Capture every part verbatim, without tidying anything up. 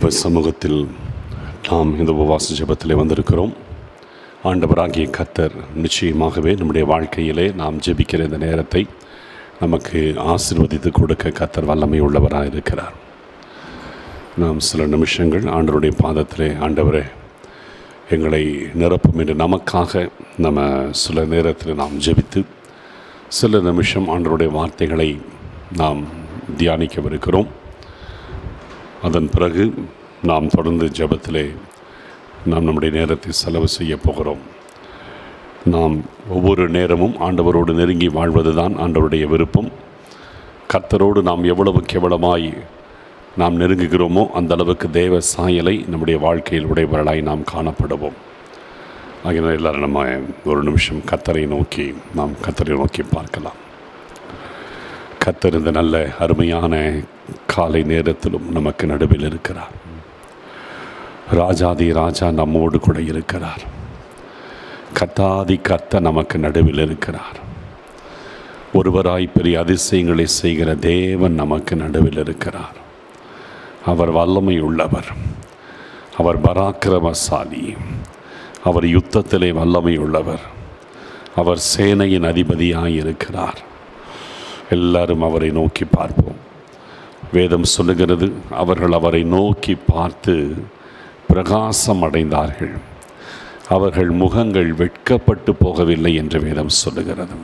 தெய்வ சமூகத்தில் நாம் இந்த உபவாச ஜெபத்திலே வந்திருக்கிறோம். ஆண்டவராகிய கர்த்தர் நிச்சயமாகவே நம்முடைய வாழ்க்கையிலே நாம் ஜெபிக்கிற இந்த நேரத்தை நமக்கு ஆசீர்வதித்து கொடுக்க கர்த்தர் வல்லமை உள்ளவராக இருக்கிறார். நாம் சில நிமிஷங்கள் ஆண்டவருடைய பாதத்திலே, ஆண்டவரே எங்களை நிரப்பும் என்று நமக்காக நம்ம சில நேரத்தில் நாம் ஜெபித்து சில நிமிஷம் ஆண்டவருடைய வார்த்தைகளை நாம் தியானிக்கவிருக்கிறோம். அதன் பிறகு நாம் தொடர்ந்து ஜெபத்திலே நாம் நம்முடைய நேரத்தை செலவு செய்ய போகிறோம். நாம் ஒவ்வொரு நேரமும் ஆண்டவரோடு நெருங்கி வாழ்வது தான் ஆண்டவருடைய விருப்பம். கர்த்தரோடு நாம் எவ்வளவுக்கு எவ்வளவாய் நாம் நெருங்குகிறோமோ அந்த அளவுக்கு தேவ சாயலை நம்முடைய வாழ்க்கையில் உடையவர்களாய் நாம் காணப்படுவோம். ஆகிய எல்லாரும் நம்ம ஒரு நிமிஷம் கர்த்தரை நோக்கி நாம் கர்த்தரை நோக்கி பார்க்கலாம். கர்த்தர் இந்த நல்ல அருமையான காலை நேரத்திலும் நமக்கு நடுவில் இருக்கிறார். ராஜாதி ராஜா நம்மோடு கூட இருக்கிறார். கர்த்தாதி கர்த்தர் நமக்கு நடுவில் இருக்கிறார். ஒருவராய் பெரிய அதிசயங்களை செய்கிற தேவன் நமக்கு நடுவில் இருக்கிறார். அவர் வல்லமை உள்ளவர், அவர் பராக்கிரமசாலி, அவர் யுத்தத்திலே வல்லமை உள்ளவர், அவர் சேனையின் அதிபதியாய் இருக்கிறார். எல்லாரும் அவரை நோக்கி பார்ப்போம். வேதம் சொல்லுகிறது, அவர்கள் அவரை நோக்கி பார்த்து பிரகாசம் அடைந்தார்கள், அவர்கள் முகங்கள் வெட்கப்பட்டு போகவில்லை என்று வேதம் சொல்லுகிறது.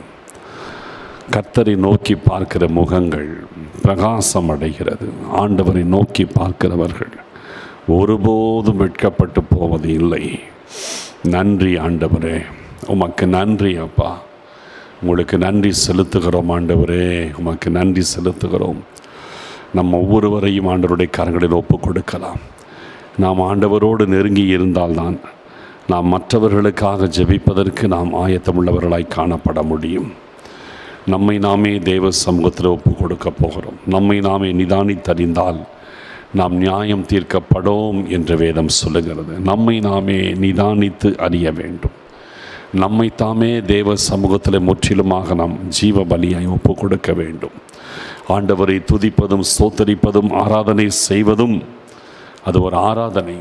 கர்த்தரை நோக்கி பார்க்கிற முகங்கள் பிரகாசம் அடைகிறது. ஆண்டவரை நோக்கி பார்க்கிறவர்கள் ஒருபோதும் வெட்கப்பட்டு போவது இல்லை. நன்றி ஆண்டவரே, உமக்கு நன்றி அப்பா, உங்களுக்கு நன்றி செலுத்துகிறோம் ஆண்டவரே, உமக்கு நன்றி செலுத்துகிறோம். நம்ம ஒவ்வொருவரையும் ஆண்டவருடைய கரங்களில் ஒப்பு கொடுக்கலாம். நாம் ஆண்டவரோடு நெருங்கி இருந்தால்தான் நாம் மற்றவர்களுக்காக ஜெபிப்பதற்கு நாம் ஆயத்தமுள்ளவர்களாய் காணப்பட முடியும். நம்மை நாமே தேவ சமூகத்தில் ஒப்பு கொடுக்க போகிறோம். நம்மை நாமே நிதானித்தறிந்தால் நாம் நியாயம் தீர்க்கப்படோம் என்று வேதம் சொல்லுகிறது. நம்மை நாமே நிதானித்து அறிய வேண்டும். நம்மை தாமே தேவ சமூகத்தில் முற்றிலுமாக நாம் ஜீவ பலியாய் ஒப்பு கொடுக்க வேண்டும். ஆண்டவரை துதிப்பதும் ஸ்தோத்தரிப்பதும் ஆராதனை செய்வதும் அது ஒரு ஆராதனை.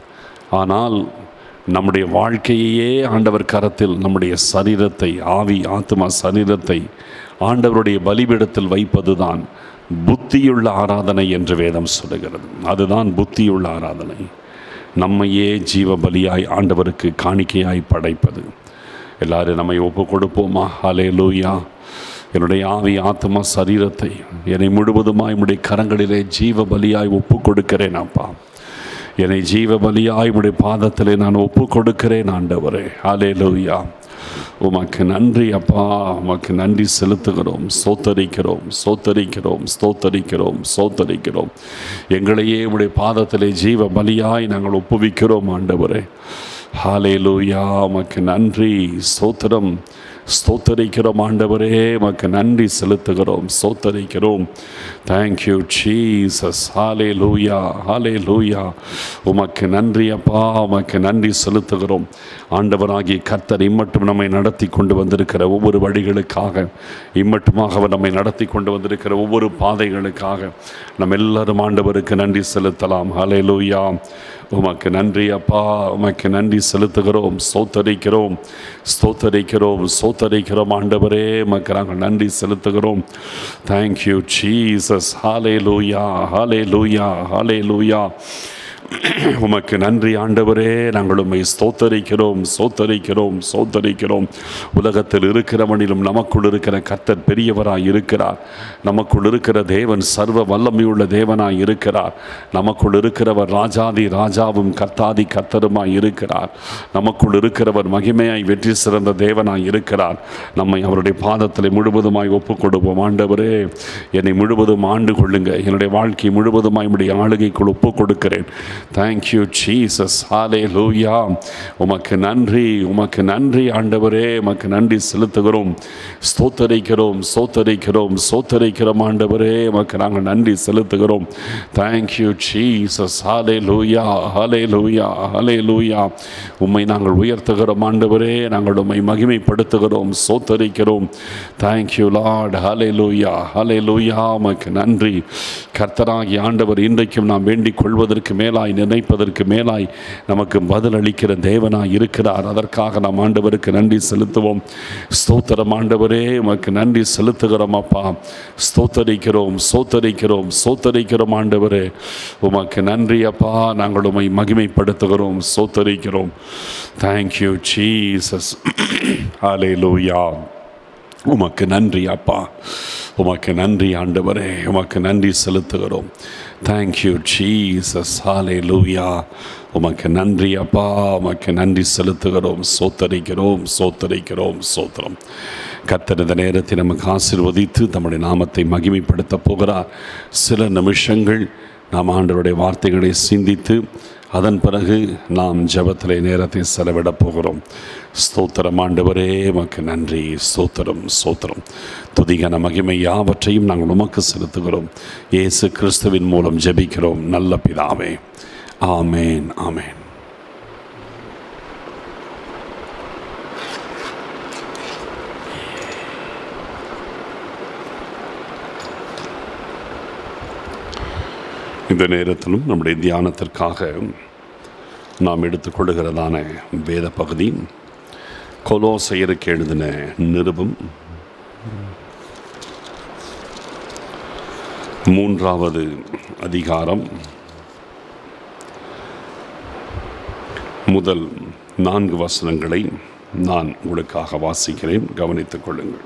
ஆனால் நம்முடைய வாழ்க்கையே ஆண்டவர் கரத்தில் நம்முடைய சரீரத்தை, ஆவி ஆத்மா சரீரத்தை ஆண்டவருடைய பலிபீடத்தில் வைப்பது தான் புத்தியுள்ள ஆராதனை என்று வேதம் சொல்லுகிறது. அதுதான் புத்தியுள்ள ஆராதனை. நம்மையே ஜீவ பலியாய் ஆண்டவருக்கு காணிக்கையாய் படைப்பது. எல்லாரும் நம்மை ஒப்பு கொடுப்போமா? ஹல்லேலூயா. என்னுடைய ஆவி ஆத்மா சரீரத்தை என்னை முழுவதுமாய் உம்முடைய கரங்களிலே ஜீவ பலியாய் ஒப்பு கொடுக்கிறேன் அப்பா. என்னை ஜீவ பலியாய் உம்முடைய பாதத்திலே நான் ஒப்பு கொடுக்கிறேன் ஆண்டவரே. ஹல்லேலூயா. உமக்கு நன்றி அப்பா, உமக்கு நன்றி செலுத்துகிறோம், சோத்தரிக்கிறோம் சோத்தரிக்கிறோம் சோத்தரிக்கிறோம் சோத்தரிக்கிறோம். எங்களையே உம்முடைய பாதத்திலே ஜீவ பலியாய் நாங்கள் ஒப்புவிக்கிறோம் ஆண்டவரே. ஹல்லேலூயா. உமக்கு நன்றி, ஸ்தோத்திரம் ஸ்தோத்தரிக்கிறோம் ஆண்டவரே, உமக்கு நன்றி செலுத்துகிறோம், ஸ்தோத்தரிக்கிறோம். Thank you Jesus. ஹல்லேலூயா ஹல்லேலூயா. உமக்கு நன்றி அப்பா, உமக்கு நன்றி செலுத்துகிறோம். ஆண்டவராகிய கர்த்தர் இம்மட்டும் நம்மை நடத்தி கொண்டு வந்திருக்கிற ஒவ்வொரு வழிகளுக்காக, இம்மட்டுமாக அவர் நம்மை நடத்தி கொண்டு வந்திருக்கிற ஒவ்வொரு பாதைகளுக்காக நம்ம எல்லாரும் ஆண்டவருக்கு நன்றி செலுத்தலாம். ஹல்லேலூயா. உமக்கு நன்றி அப்பா, உமக்கு நன்றி செலுத்துகிறோம், ஸ்தோத்தரிக்கிறோம் ஸ்தோத்தரிக்கிறோம் ஸ்தோத்தரிக்கிறோம் ஆண்டவரே, உமக்கு நாங்கள் நன்றி செலுத்துகிறோம். Thank you Jesus. ஹல்லேலூயா ஹல்லேலூயா ஹல்லேலூயா. உமக்கு நன்றி ஆண்டவரே, நாங்கள் உம்மை ஸ்தோத்தரிக்கிறோம் ஸ்தோத்தரிக்கிறோம் ஸ்தோத்தரிக்கிறோம். உலகத்தில் இருக்கிறவனிலும் நமக்குள் இருக்கிற கர்த்தர் பெரியவராய் இருக்கிறார். நமக்குள் இருக்கிற தேவன் சர்வ வல்லமையுள்ள தேவனாய் இருக்கிறார். நமக்குள் இருக்கிறவர் ராஜாதி ராஜாவும் கர்த்தாதி கர்த்தருமாய் இருக்கிறார். நமக்குள் இருக்கிறவர் மகிமையாய் வெற்றி சிறந்த தேவனாய் இருக்கிறார். நம்மை அவருடைய பாதத்தில் முழுவதுமாய் ஒப்பு கொடுப்போம். ஆண்டவரே, என்னை முழுவதும் ஆண்டு கொள்ளுங்க. என்னுடைய வாழ்க்கை முழுவதுமாய் உடைய ஆளுகைக்குள் ஒப்பு கொடுக்கிறேன். Thank you Jesus. ஹல்லேலூயா. உமக்கு நன்றி, உமக்கு நன்றி ஆண்டவரே, உமக்கு நன்றி செலுத்துகிறோம், ஸ்தோத்தரிக்கிறோம் ஸ்தோத்தரிக்கிறோம் ஸ்தோத்தரிக்கிறோம் ஆண்டவரே, உமக்கு நாங்கள் நன்றி செலுத்துகிறோம். Thank you Jesus. ஹல்லேலூயா ஹல்லேலூயா ஹல்லேலூயா. உம்மை நாங்கள் உயர்த்துகிறோம் ஆண்டவரே, நாங்கள் உம்மை மகிமைப்படுத்துகிறோம், ஸ்தோத்தரிக்கிறோம். Thank you Lord. ஹல்லேலூயா ஹல்லேலூயா. உமக்கு நன்றி கர்த்தராகிய ஆண்டவர். இன்றைக்கும் நாம் வேண்டிக் கொள்வதற்கு மேலாக மேலாய் நினைப்பதற்கு மேலாய் நமக்கு பதில் அளிக்கிற தேவனாய் இருக்கிறார். அதற்காக நாம் ஆண்டவருக்கு நன்றி செலுத்துவோம். ஸ்தோத்திரம் ஆண்டவரே, உமக்கு நன்றி செலுத்துகிறோம் அப்பா. ஸ்தோத்தரிக்கிறோம் ஸ்தோத்தரிக்கிறோம் ஸ்தோத்தரிக்கிறோம் ஆண்டவரே, உமக்கு நன்றி அப்பா. நாங்கள் உம்மை மகிமைப்படுத்துகிறோம், ஸ்தோத்தரிக்கிறோம். Thank you Jesus. ஹல்லேலூயா. உமக்கு நன்றி அப்பா, உமக்கு நன்றி ஆண்டவரே, உமக்கு நன்றி செலுத்துகிறோம். Thank you Jesus. ஹல்லேலூயா. உமக்கு நன்றி அப்பா, உமக்கு நன்றி செலுத்துகிறோம், சோத்தரிக்கிறோம் சோத்தரிக்கிறோம் சோத்திரம். கர்த்தர் இந்த நேரத்தை நமக்கு ஆசீர்வதித்து தம்முடைய நாமத்தை மகிமைப்படுத்த போகிறார். சில நிமிஷங்கள் நாம் ஆண்டவருடைய வார்த்தைகளை சிந்தித்து அதன் பிறகு நாம் ஜெபத்திலே நேரத்தை செலவிடப் போகிறோம். ஸ்தோத்திரம் ஆண்டவரே, உமக்கு நன்றி. ஸ்தோத்திரம் ஸ்தோத்திரம். துதிகன மகிமை யாவற்றையும் நாங்கள் உமக்கு செலுத்துகிறோம். இயேசு கிறிஸ்துவின் மூலம் ஜெபிக்கிறோம் நல்ல பிதாவே. ஆமேன் ஆமேன். இந்த நேரத்திலும் நம்முடைய தியானத்திற்காக நாம் எடுத்துக்கொள்கிறதான வேத பகுதி கொலோசையருக்கு எழுதின நிருபம் மூன்றாவது அதிகாரம் முதல் நான்கு வசனங்களை நான் உங்களுக்காக வாசிக்கிறேன், கவனித்துக் கொள்ளுங்கள்.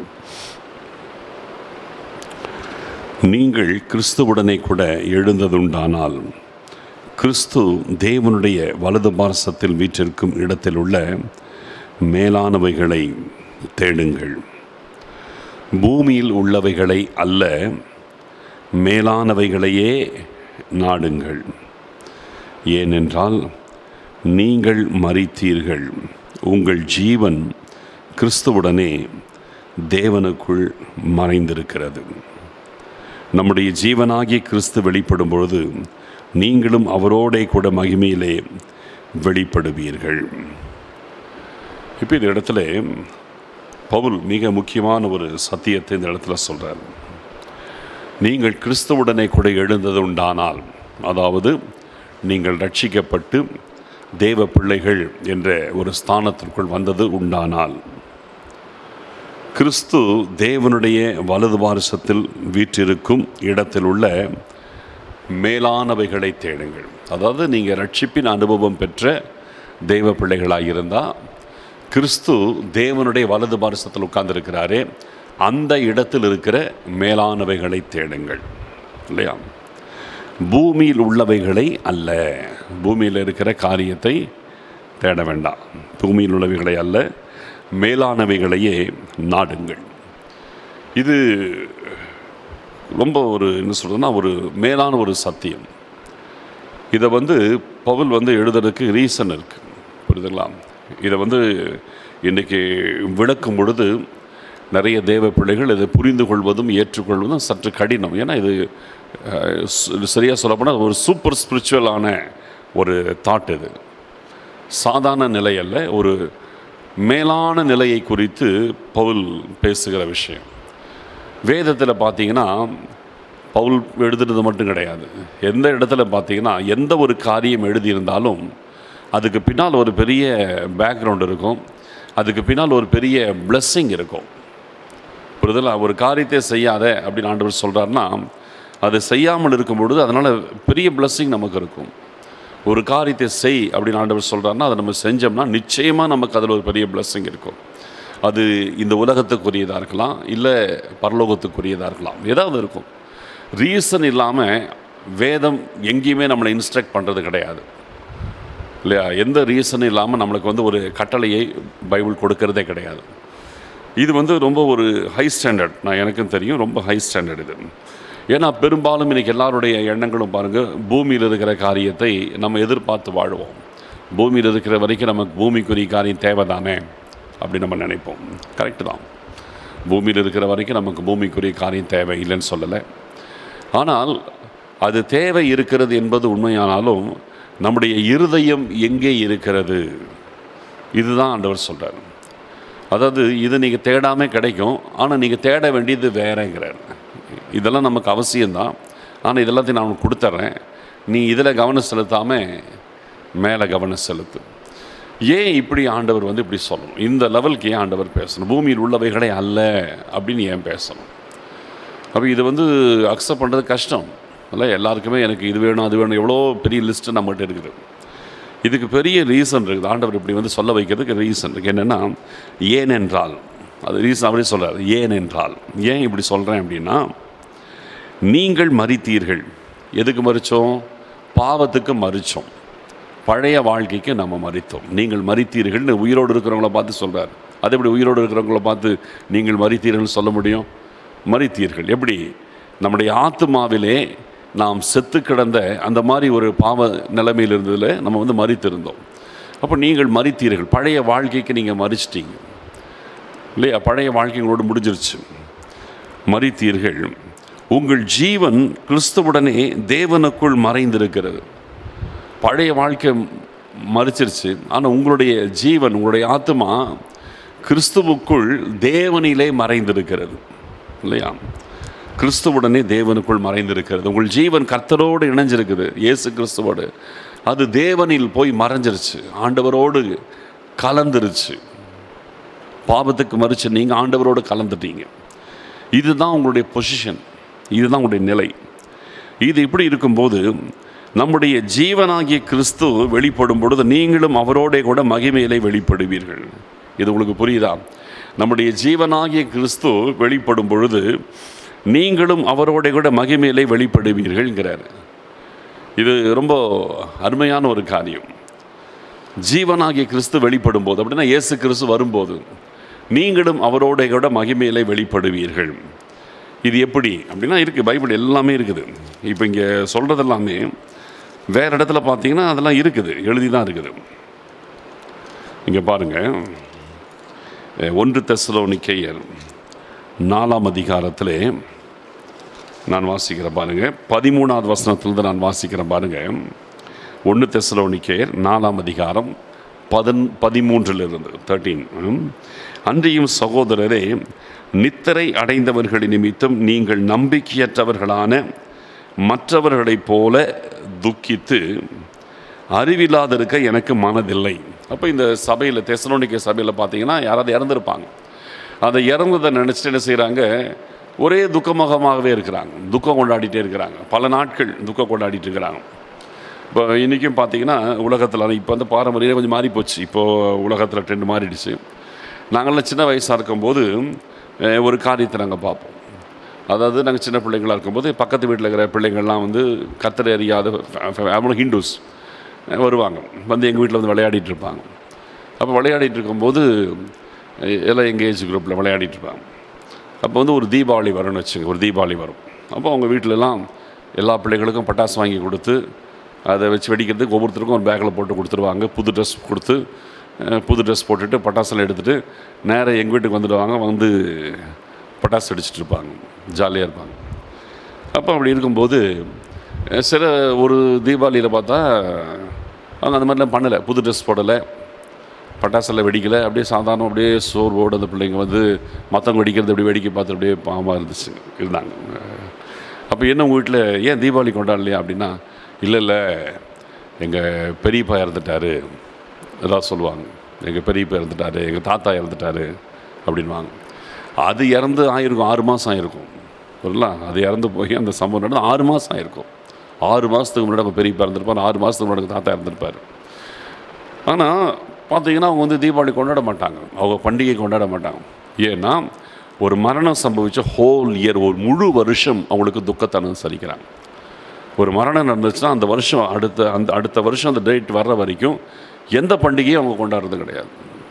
நீங்கள் கிறிஸ்துவுடனே கூட எழுந்ததுண்டானால் கிறிஸ்து தேவனுடைய வலது பார்சத்தில் வீற்றிருக்கும் இடத்தில் உள்ள மேலானவைகளை தேடுங்கள். பூமியில் உள்ளவைகளை அல்ல, மேலானவைகளையே நாடுங்கள். ஏனென்றால் நீங்கள் மரித்தீர்கள், உங்கள் ஜீவன் கிறிஸ்துவுடனே தேவனுக்குள் மறைந்திருக்கிறது. நம்முடைய ஜீவனாகிய கிறிஸ்து வெளிப்படும் பொழுது நீங்களும் அவரோடே கூட மகிமையிலே வெளிப்படுவீர்கள். இப்போ இந்த இடத்துல பவுல் மிக முக்கியமான ஒரு சத்தியத்தை இந்த இடத்துல சொல்கிறார். நீங்கள் கிறிஸ்துவுடனே கூட எழுந்தது உண்டானால், அதாவது நீங்கள் ரட்சிக்கப்பட்டு தேவ பிள்ளைகள் என்ற ஒரு ஸ்தானத்திற்குள் வந்தது உண்டானால், கிறிஸ்து தேவனுடைய வலது பார்சத்தில் வீற்றிருக்கும் இடத்தில் உள்ள மேலானவைகளை தேடுங்கள். அதாவது நீங்கள் ரட்சிப்பின் அனுபவம் பெற்ற தெய்வ பிள்ளைகளாக இருந்தால், கிறிஸ்து தேவனுடைய வலது பார்சத்தில் உட்கார்ந்துருக்கிறாரே, அந்த இடத்தில் இருக்கிற மேலானவைகளை தேடுங்கள். இல்லையா? பூமியில் உள்ளவைகளை அல்ல, பூமியில் இருக்கிற காரியத்தை தேட வேண்டாம். பூமியில் உள்ளவைகளை அல்ல, மேலானவைகளையே நாடுங்கள். இது ரொம்ப ஒரு என்ன சொல்கிறதுனா ஒரு மேலான ஒரு சத்தியம். இதை வந்து பவுல் வந்து எழுதுறதுக்கு ரீசன் இருக்குது, புரியுதுங்களா? இதை வந்து இன்றைக்கி விளக்கும் பொழுது நிறைய தேவ பிள்ளைகள் இதை புரிந்து கொள்வதும் ஏற்றுக்கொள்வதும் சற்று கடினம். ஏன்னா இது சரியாக சொல்லப்போனால் ஒரு சூப்பர் ஸ்பிரிச்சுவலான ஒரு தாட். இது சாதாரண நிலை அல்ல, ஒரு மேலான நிலையை குறித்து பவுல் பேசுகிற விஷயம். வேதத்தில் பார்த்தீங்கன்னா பவுல் எழுதுறது மட்டும் கிடையாது. எந்த இடத்துல பார்த்தீங்கன்னா எந்த ஒரு காரியம் எழுதியிருந்தாலும் அதுக்கு பின்னால் ஒரு பெரிய பேக்ரவுண்ட் இருக்கும், அதுக்கு பின்னால் ஒரு பெரிய பிளெஸ்ஸிங் இருக்கும். புரிதல்? ஒரு காரியத்தை செய்யாத அப்படின்னு ஆண்டவர் சொல்கிறாருன்னா, அது செய்யாமல் இருக்கும் பொழுது அதனால் பெரிய பிளெஸ்ஸிங் நமக்கு இருக்கும். ஒரு காரியத்தை செய் அப்படின்னு ஆண்டவர் சொல்கிறாருன்னா, அதை நம்ம செஞ்சோம்னா நிச்சயமாக நமக்கு அதில் ஒரு பெரிய பிளெஸ்ஸிங் இருக்கும். அது இந்த உலகத்துக்குரியதாக இருக்கலாம், இல்லை பரலோகத்துக்குரியதாக இருக்கலாம், ஏதாவது இருக்கும். ரீசன் இல்லாமல் வேதம் எங்கேயுமே நம்மளை இன்ஸ்ட்ரக்ட் பண்ணுறது கிடையாது, இல்லையா? எந்த ரீசனும் இல்லாமல் நம்மளுக்கு வந்து ஒரு கட்டளையை பைபிள் கொடுக்கறதே கிடையாது. இது வந்து ரொம்ப ஒரு ஹை ஸ்டாண்டர்ட். நான் எனக்கும் தெரியும், ரொம்ப ஹை ஸ்டாண்டர்ட் இது. ஏன்னா பெரும்பாலும் இன்றைக்கி எல்லாருடைய எண்ணங்களும் பாருங்கள், பூமியில் இருக்கிற காரியத்தை நம்ம எதிர்பார்த்து வாழ்வோம். பூமியில் இருக்கிற வரைக்கும் நமக்கு பூமிக்குரிய காரியம் தேவை தானே அப்படி நம்ம நினைப்போம். கரெக்டு தான், பூமியில் இருக்கிற வரைக்கும் நமக்கு பூமிக்குரிய காரியம் தேவை இல்லைன்னு சொல்லலை. ஆனால் அது தேவை இருக்கிறது என்பது உண்மையானாலும் நம்முடைய இருதயம் எங்கே இருக்கிறது, இதுதான் ஆண்டவர் சொல்கிறார். அதாவது இது நீங்கள் தேடாமல் கிடைக்கும், ஆனால் நீங்கள் தேட வேண்டியது வேறங்கிறார். இதெல்லாம் நமக்கு அவசியம்தான், ஆனால் இதெல்லாத்தையும் நான் கொடுத்துட்றேன். நீ இதில் கவனம் செலுத்தாமல் மேலே கவனம் செலுத்து. ஏன் இப்படி ஆண்டவர் வந்து இப்படி சொல்லணும்? இந்த லெவலுக்கு ஏன் ஆண்டவர் பேசணும்? பூமியில் உள்ளவைகளே அல்ல அப்படின்னு ஏன் பேசணும்? அப்போ இது வந்து அக்செப்ட் பண்ணுறது கஷ்டம் இல்லை? எல்லாருக்குமே எனக்கு இது வேணும் அது வேணும் எவ்வளோ பெரிய லிஸ்ட்டு நம்மகிட்ட இருக்குது. இதுக்கு பெரிய ரீசன் இருக்குது. ஆண்டவர் இப்படி வந்து சொல்ல வைக்கிறதுக்கு ரீசன் இருக்குது. என்னென்னா, ஏனென்றால், அது ரீசன் அவரே சொல்கிறார். ஏனென்றால் ஏன் இப்படி சொல்கிறேன் அப்படின்னா, நீங்கள் மரித்தீர்கள். எதுக்கு மரித்தோம்? பாவத்துக்கு மரித்தோம். பழைய வாழ்க்கைக்கு நம்ம மரித்தோம். நீங்கள் மரித்தீர்கள் உயிரோடு இருக்கிறவங்கள பார்த்து சொல்கிறார். அது எப்படி உயிரோடு இருக்கிறவங்கள பார்த்து நீங்கள் மரித்தீர்கள்னு சொல்ல முடியும்? மரித்தீர்கள் எப்படி? நம்முடைய ஆத்துமாவிலே நாம் செத்து கிடந்த அந்த மாதிரி ஒரு பாவ நிலைமையில் இருந்ததில் நம்ம வந்து மரித்திருந்தோம். அப்போ நீங்கள் மரித்தீர்கள், பழைய வாழ்க்கைக்கு நீங்கள் மரிச்சிட்டீங்க இல்லையா? பழைய வாழ்க்கைகளோடு முடிஞ்சிருச்சு. மரித்தீர்கள், உங்கள் ஜீவன் கிறிஸ்துவுடனே தேவனுக்குள் மறைந்திருக்கிறது. பழைய வாழ்க்கை மறிச்சிருச்சு, ஆனால் உங்களுடைய ஜீவன், உங்களுடைய ஆத்மா கிறிஸ்துவுக்குள் தேவனிலே மறைந்திருக்கிறது இல்லையா? கிறிஸ்துவுடனே தேவனுக்குள் மறைந்திருக்கிறது. உங்கள் ஜீவன் கர்த்தரோடு இணைஞ்சிருக்குது, இயேசு கிறிஸ்துவோடு. அது தேவனில் போய் மறைஞ்சிருச்சு, ஆண்டவரோடு கலந்துருச்சு. பாவத்துக்கு மறிச்சு நீங்கள் ஆண்டவரோடு கலந்துட்டீங்க. இதுதான் உங்களுடைய பொசிஷன், இதுதான் உங்களுடைய நிலை. இது இப்படி இருக்கும்போது நம்முடைய ஜீவனாகிய கிறிஸ்து வெளிப்படும் பொழுது நீங்களும் அவரோட கூட மகிமையிலே வெளிப்படுவீர்கள். இது உங்களுக்கு புரியுதா? நம்முடைய ஜீவனாகிய கிறிஸ்து வெளிப்படும் பொழுது நீங்களும் அவரோட கூட மகிமையிலே வெளிப்படுவீர்கள்ங்கிறார். இது ரொம்ப அருமையான ஒரு காரியம். ஜீவனாகிய கிறிஸ்து வெளிப்படும் போது அப்படின்னா இயேசு கிறிஸ்து வரும்போது நீங்களும் அவரோட கூட மகிமையிலே வெளிப்படுவீர்கள். இது எப்படி அப்படின்னா இருக்குது, பைபிள் எல்லாமே இருக்குது. இப்போ இங்கே சொல்கிறது எல்லாமே வேறு இடத்துல பார்த்தீங்கன்னா அதெல்லாம் இருக்குது, எழுதி தான் இருக்குது. இங்கே பாருங்கள், ஒன்று தெசலோனிக்கேயர் நாலாம் அதிகாரத்தில் நான் வாசிக்கிறேன் பாருங்கள். பதிமூணாவது வசனத்திலிருந்து நான் வாசிக்கிறேன் பாருங்கள். ஒன்று தெசலோனிக்கேயர் நாலாம் அதிகாரம் பதன் பதிமூன்றிலிருந்து தேர்ட்டீன். அன்றியும் சகோதரரே, நித்திரை அடைந்தவர்களின் நிமித்தம் நீங்கள் நம்பிக்கையற்றவர்களான மற்றவர்களைப் போல துக்கித்து அறிவில்லாதிருக்க எனக்கு மனதில்லை. அப்போ இந்த சபையில், தெசலோனிக்கே சபையில் பார்த்தீங்கன்னா யாராவது இறந்துருப்பாங்க. அதை இறந்ததை நினச்சிட்டு என்ன செய்கிறாங்க? ஒரே துக்கமுகமாகவே இருக்கிறாங்க, துக்கம் கொண்டாடிட்டே இருக்கிறாங்க. பல நாட்கள் துக்கம் கொண்டாடிட்டு இருக்கிறாங்க. இப்போ இன்றைக்கும் பார்த்தீங்கன்னா உலகத்தில் இப்போ வந்து பாரம்பரியம் கொஞ்சம் மாறி போச்சு. இப்போது உலகத்தில் ட்ரெண்ட் மாறிடுச்சு. நாங்கள்லாம் சின்ன வயசாக இருக்கும்போது ஒரு காரியத்தை நாங்கள் பார்ப்போம். அதாவது நாங்கள் சின்ன பிள்ளைங்களாக இருக்கும்போது பக்கத்து வீட்டில் இருக்கிற பிள்ளைங்கள்லாம் வந்து கர்த்தரை அறியாத அவங்களும் ஹிந்துஸ் வருவாங்க, வந்து எங்கள் வீட்டில் வந்து விளையாடிட்டு இருப்பாங்க. அப்போ விளையாடிட்டு இருக்கும்போது எல்லாம் எங்கள் ஏஜ் குரூப்பில் விளையாடிட்டு இருப்பாங்க. அப்போ வந்து ஒரு தீபாவளி வரும்னு வச்சுங்க, ஒரு தீபாவளி வரும். அப்போ அவங்க வீட்டிலலாம் எல்லா பிள்ளைங்களுக்கும் பட்டாசு வாங்கி கொடுத்து அதை வச்சு வெடிக்கிறதுக்கு ஒவ்வொருத்தருக்கும் ஒரு பேக்கில் போட்டு கொடுத்துருவாங்க. புது ட்ரெஸ் கொடுத்து புது ட்ரெஸ் போட்டுட்டு பட்டாசெல்லாம் எடுத்துகிட்டு நேராக எங்கள் வீட்டுக்கு வந்துடுவாங்க. வந்து பட்டாசு அடிச்சுட்டு இருப்பாங்க, ஜாலியாக இருப்பாங்க. அப்போ அப்படி இருக்கும்போது சில ஒரு தீபாவளியில் பார்த்தா அவங்க அந்த மாதிரிலாம் பண்ணலை, புது ட்ரெஸ் போடலை, பட்டாசெல்லாம் வெடிக்கலை. அப்படியே சாதாரணம் அப்படியே சோர்வோடு அந்த பிள்ளைங்க வந்து மற்றவங்க வெடிக்கிறது அப்படி வேடிக்கை பார்த்து அப்படியே பாவமாக இருந்துச்சு இருந்தாங்க. அப்போ என்ன உங்கள் வீட்டில் ஏன் தீபாவளி கொண்டாடலையா அப்படின்னா, இல்லை இல்லை எங்கள் பெரியப்பா இறந்துட்டார் எதாவது சொல்லுவாங்க. எங்கள் பெரியப்பா இறந்துட்டார், எங்கள் தாத்தா இறந்துட்டார் அப்படின்வாங்க. அது இறந்து ஆயிருக்கும், ஆறு மாதம் ஆகிருக்கும் சொல்லலாம். அது இறந்து போய் அந்த சம்பவம் நடந்து ஆறு மாதம் ஆகிருக்கும். ஆறு மாதத்துக்கு முன்னாடி நம்ம பெரியப்பா இறந்துருப்பார், ஆறு மாதத்துக்கு முன்னாடி தாத்தா இறந்துருப்பார். ஆனால் பார்த்தீங்கன்னா அவங்க வந்து தீபாவளி கொண்டாட மாட்டாங்க, அவங்க பண்டிகை கொண்டாட மாட்டாங்க. ஏன்னா ஒரு மரணம் சம்பவித்த ஹோல் இயர், ஒரு முழு வருஷம் அவங்களுக்கு துக்கத்தை அனுசரிக்கிறாங்க. ஒரு மரணம் நடந்துச்சுன்னா அந்த வருஷம் அடுத்த அந்த அடுத்த வருஷம் அந்த டேட் வர்ற வரைக்கும் எந்த பண்டிகையும் அவங்க கொண்டாடுறது கிடையாது.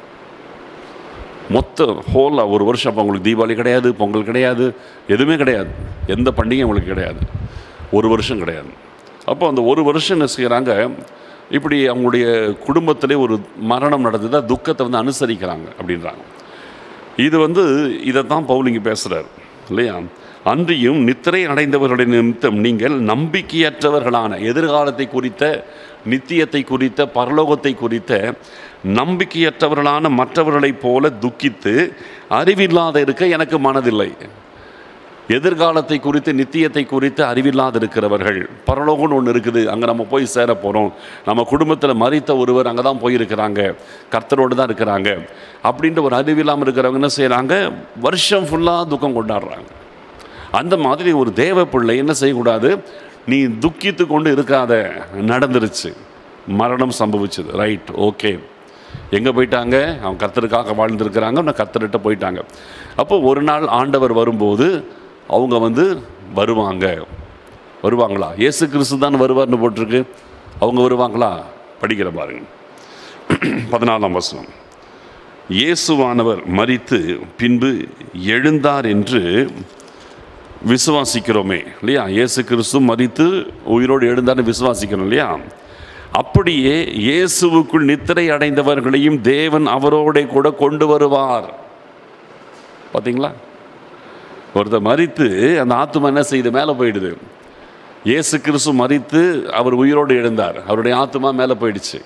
மொத்த ஹோலாக ஒரு வருஷம். அப்போ அவங்களுக்கு தீபாவளி கிடையாது, பொங்கல் கிடையாது, எதுவுமே கிடையாது, எந்த பண்டிகையும் அவங்களுக்கு கிடையாது, ஒரு வருஷம் கிடையாது. அப்போ அந்த ஒரு வருஷம் என்ன செய்கிறாங்க, இப்படி அவங்களுடைய குடும்பத்திலே ஒரு மரணம் நடந்ததா துக்கத்தை வந்து அனுசரிக்கிறாங்க அப்படின்றாங்க. இது வந்து இதை தான் பவுல் இங்கே பேசுகிறார் இல்லையா? அன்றியும் நித்திரை அடைந்தவர்களுடைய நிமித்தம் நீங்கள் நம்பிக்கையற்றவர்களான, எதிர்காலத்தை குறித்த, நித்தியத்தை குறித்த, பரலோகத்தை குறித்த நம்பிக்கையற்றவர்களான மற்றவர்களைப் போல துக்கித்து அறிவில்லாத இருக்க எனக்கு மனதில்லை. எதிர்காலத்தை குறித்து நித்தியத்தை குறித்து அறிவில்லாது இருக்கிறவர்கள். பரலோகம்னு ஒன்று இருக்குது, அங்கே நம்ம போய் சேர போகிறோம், நம்ம குடும்பத்தில் மரித்த ஒருவர் அங்கே தான் போயிருக்கிறாங்க, கர்த்தரோடு தான் இருக்கிறாங்க அப்படின்ற ஒரு அறிவில்லாமல் இருக்கிறவங்க என்ன செய்கிறாங்க, வருஷம் ஃபுல்லாக துக்கம் கொண்டாடுறாங்க. அந்த மாதிரி ஒரு தேவ பிள்ளை என்ன செய்யக்கூடாது, நீ துக்கித்து கொண்டு இருக்காத, நடந்துருச்சு, மரணம் சம்பவிச்சது, ரைட், ஓகே, எங்கே போயிட்டாங்க, அவங்க கர்த்தருக்காக வாழ்ந்துருக்கிறாங்க, நான் கர்த்தர்கிட்ட போயிட்டாங்க. அப்போ ஒரு நாள் ஆண்டவர் வரும்போது அவங்க வந்து வருவாங்க. வருவாங்களா? இயேசு கிறிஸ்து தான் வருவார்னு போட்டிருக்கு, அவங்க வருவாங்களா? படிக்கிற பாருங்க, பதினாலாம் வசனம். இயேசுவானவர் மரித்து பின்பு எழுந்தார் என்று விசுவாசிக்கிறோமே இல்லையா? இயேசு கிறிஸ்து மரித்து உயிரோடு எழுந்தார்னு விசுவாசிக்கிறோம் இல்லையா? அப்படியே இயேசுவுக்குள் நித்திரை அடைந்தவர்களையும் தேவன் அவரோட கூட கொண்டு வருவார். பார்த்தீங்களா? ஒருத்தர் மரித்து அந்த ஆத்துமா என்ன செய்யுது, மேலே போயிடுது. இயேசு கிறிஸ்து மரித்து அவர் உயிரோடு எழுந்தார், அவருடைய ஆத்துமா மேலே போயிடுச்சு.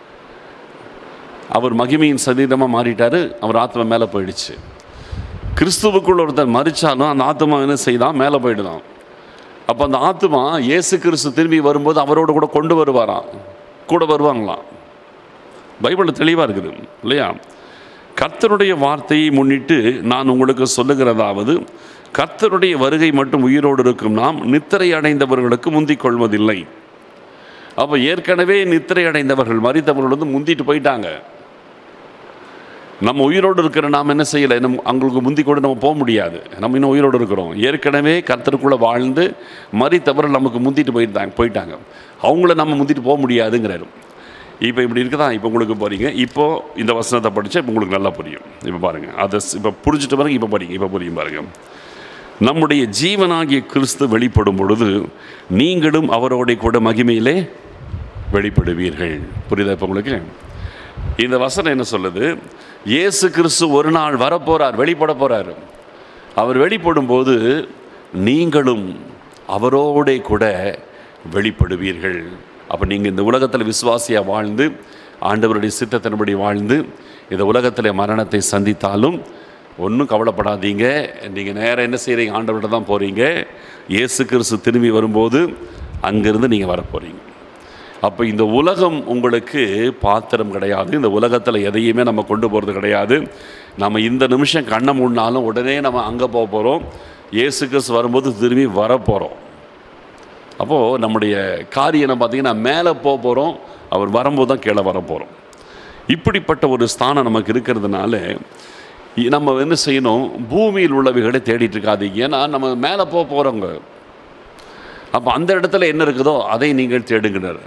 அவர் மகிமையின் சரீரமாக மாறிட்டார், அவர் ஆத்மா மேலே போயிடுச்சு. கிறிஸ்துவுக்குள் ஒருத்தர் மரித்தாலும் அந்த ஆத்மா என்ன செய்தான், மேலே போயிடுதான். அப்போ அந்த ஆத்மா இயேசு கிறிஸ்து திரும்பி வரும்போது அவரோடு கூட கொண்டு வருவாராம், கூட வருவாங்களாம். பைபிளில் தெளிவாக இருக்குது இல்லையா? கர்த்தருடைய வார்த்தையை முன்னிட்டு நான் உங்களுக்கு சொல்லுகிறதாவது, கர்த்தருடைய வருகை மட்டும் உயிரோடு இருக்கும் நாம் நித்திரை அடைந்தவர்களுக்கு முந்திக் கொள்வதில்லை. அப்போ ஏற்கனவே நித்திரை அடைந்தவர்கள், மரித்தவர்கள் வந்து முந்திட்டு போயிட்டாங்க. நம்ம உயிரோடு இருக்கிற நாம் என்ன செய்யலை, நம்ம அவங்களுக்கு முந்தி கூட நம்ம போக முடியாது, நம்ம இன்னும் உயிரோடு இருக்கிறோம். ஏற்கனவே கர்த்தருக்குள்ளே வாழ்ந்து மரித்தவர்கள் நமக்கு முந்திட்டு போயிட்டாங்க போயிட்டாங்க அவங்கள நம்ம முந்திட்டு போக முடியாதுங்கிறாரு. இப்போ இப்படி இருக்குதா? இப்போ உங்களுக்கு போகிறீங்க, இப்போது இந்த வசனத்தை படித்தா இப்போ உங்களுக்கு நல்லா புரியும். இப்போ பாருங்கள், அதை இப்போ புரிஞ்சுட்டு பாருங்க, இப்போ படிங்க, இப்போ புரியும் பாருங்கள். நம்முடைய ஜீவனாகிய கிறிஸ்து வெளிப்படும் பொழுது நீங்களும் அவரோட கூட மகிமையிலே வெளிப்படுவீர்கள். புரியுதா இப்போ உங்களுக்கு? இந்த வசனம் என்ன சொல்லுது? இயேசு கிறிஸ்து ஒரு நாள் வரப்போகிறார், வெளிப்பட போகிறார். அவர் வெளிப்படும் போது நீங்களும் அவரோட கூட வெளிப்படுவீர்கள். அப்போ நீங்கள் இந்த உலகத்தில் விசுவாசியாக வாழ்ந்து ஆண்டவருடைய சித்தத்தின்படி வாழ்ந்து இந்த உலகத்தில் மரணத்தை சந்தித்தாலும் ஒன்றும் கவலைப்படாதீங்க. நீங்கள் நேராக என்ன செய்கிறீங்க, ஆண்டவர்கிட்ட தான் போகிறீங்க. இயேசு கிறிஸ்து திரும்பி வரும்போது அங்கேருந்து நீங்கள் வரப்போகிறீங்க. அப்போ இந்த உலகம் உங்களுக்கு பாத்திரம் கிடையாது. இந்த உலகத்தில் எதையுமே நம்ம கொண்டு போகிறது கிடையாது. நம்ம இந்த நிமிஷம் கண்ணை மூடினாலும் உடனே நம்ம அங்கே போக போகிறோம். இயேசு கிறிஸ்து வரும்போது திரும்பி வரப்போகிறோம். அப்போது நம்முடைய காரியம் பார்த்திங்கன்னா மேலே போக போகிறோம், அவர் வரும்போது தான் கீழே வரப்போகிறோம். இப்படிப்பட்ட ஒரு ஸ்தானம் நமக்கு இருக்கிறதுனால நம்ம என்ன செய்யணும், பூமியில் உள்ளவைகளை தேடிட்டு இருக்காதீங்க. ஏன்னா நம்ம மேலே போக போகிறோங்க. அப்போ அந்த இடத்துல என்ன இருக்குதோ அதை நீங்கள் தேடுங்கிறார்.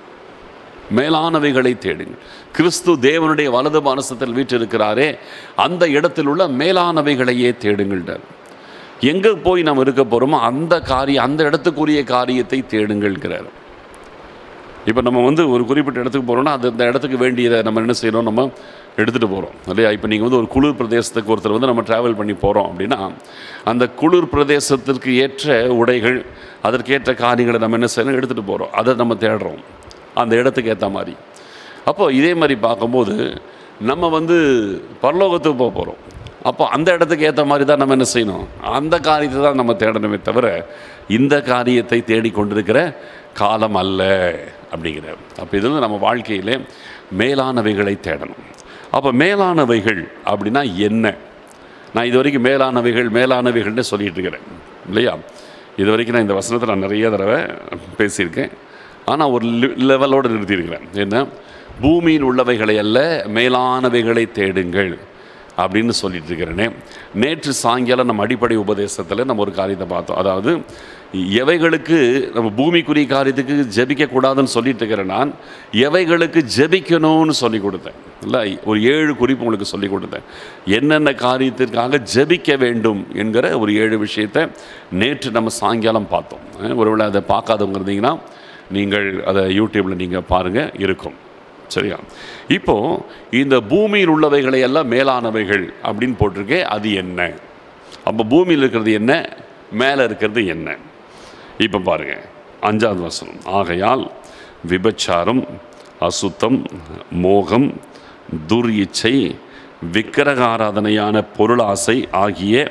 மேலானவைகளை தேடுங்கள். கிறிஸ்து தேவனுடைய வலது பாரசத்தில் வீற்றிருக்கிறாரே, அந்த இடத்தில் உள்ள மேலானவைகளையே தேடுங்கள்டார். எங்கே போய் நம்ம இருக்க போகிறோமோ அந்த காரியம், அந்த இடத்துக்குரிய காரியத்தை தேடுங்கள்ங்கிறார். இப்போ நம்ம வந்து ஒரு குறிப்பிட்ட இடத்துக்கு போகிறோம்னா அது அந்த இடத்துக்கு வேண்டியதை நம்ம என்ன செய்யணும், நம்ம எடுத்துகிட்டு போகிறோம் இல்லையா? இப்போ நீங்கள் வந்து ஒரு குளிர் பிரதேசத்துக்கு ஒருத்தர் வந்து நம்ம ட்ராவல் பண்ணி போகிறோம் அப்படின்னா அந்த குளிர் பிரதேசத்திற்கு ஏற்ற உடைகள், அதற்கேற்ற காரியங்களை நம்ம என்ன செய்யணும், எடுத்துகிட்டு போகிறோம். அதை நம்ம தேடுறோம் அந்த இடத்துக்கு ஏற்ற மாதிரி. அப்போது இதே மாதிரி பார்க்கும்போது நம்ம வந்து பரலோகத்துக்கு போக போகிறோம். அப்போ அந்த இடத்துக்கு ஏற்ற மாதிரி தான் நம்ம என்ன செய்யணும், அந்த காரியத்தை தான் நம்ம தேடணுமே தவிர இந்த காரியத்தை தேடிக்கொண்டிருக்கிற காலம் அல்ல அப்படிங்கிற. அப்போ இது வந்து நம்ம வாழ்க்கையிலே மேலானவைகளை தேடணும். அப்போ மேலானவைகள் அப்படின்னா என்ன? நான் இது வரைக்கும் மேலானவைகள் மேலானவைகள்னு சொல்லிகிட்டு இருக்கிறேன் இல்லையா? இது வரைக்கும் நான் இந்த வசனத்தை நான் நிறைய தடவை பேசியிருக்கேன். ஆனால் ஒரு லெவலோடு நிறுத்தியிருக்கிறேன். என்ன? பூமியில் உள்ளவைகளை அல்ல மேலானவைகளை தேடுங்கள் அப்படின்னு சொல்லிட்டு இருக்கிறேனே. நேற்று சாயங்காலம் நம்ம அடிப்படை உபதேசத்தில் நம்ம ஒரு காரியத்தை பார்த்தோம். அதாவது எவைகளுக்கு நம்ம பூமிக்குரிய காரியத்துக்கு ஜெபிக்கக்கூடாதுன்னு சொல்லிட்டு இருக்கிறேன், நான் எவைகளுக்கு ஜெபிக்கணும்னு சொல்லி கொடுத்தேன் இல்லை? ஒரு ஏழு குறிப்பு உங்களுக்கு சொல்லி கொடுத்தேன். என்னென்ன காரியத்திற்காக ஜெபிக்க வேண்டும் என்கிற ஒரு ஏழு விஷயத்தை நேற்று நம்ம சாயங்காலம் பார்த்தோம். ஒருவேளை அதை பார்க்காதவங்க இருந்தீங்கன்னா நீங்கள் அதை யூடியூப்பில் நீங்கள் பாருங்கள், இருக்கும். சரியா? இப்போது இந்த பூமியில் உள்ளவைகளை எல்லாம் மேலானவைகள் அப்படின்னு போட்டிருக்கேன். அது என்ன? அப்போ பூமியில் இருக்கிறது என்ன, மேலே இருக்கிறது என்ன? இப்போ பாருங்கள், அஞ்சாவது வசனம். ஆகையால் விபச்சாரம், அசுத்தம், மோகம், துர் இச்சை, விக்கிரக ஆராதனையான பொருளாசை ஆகிய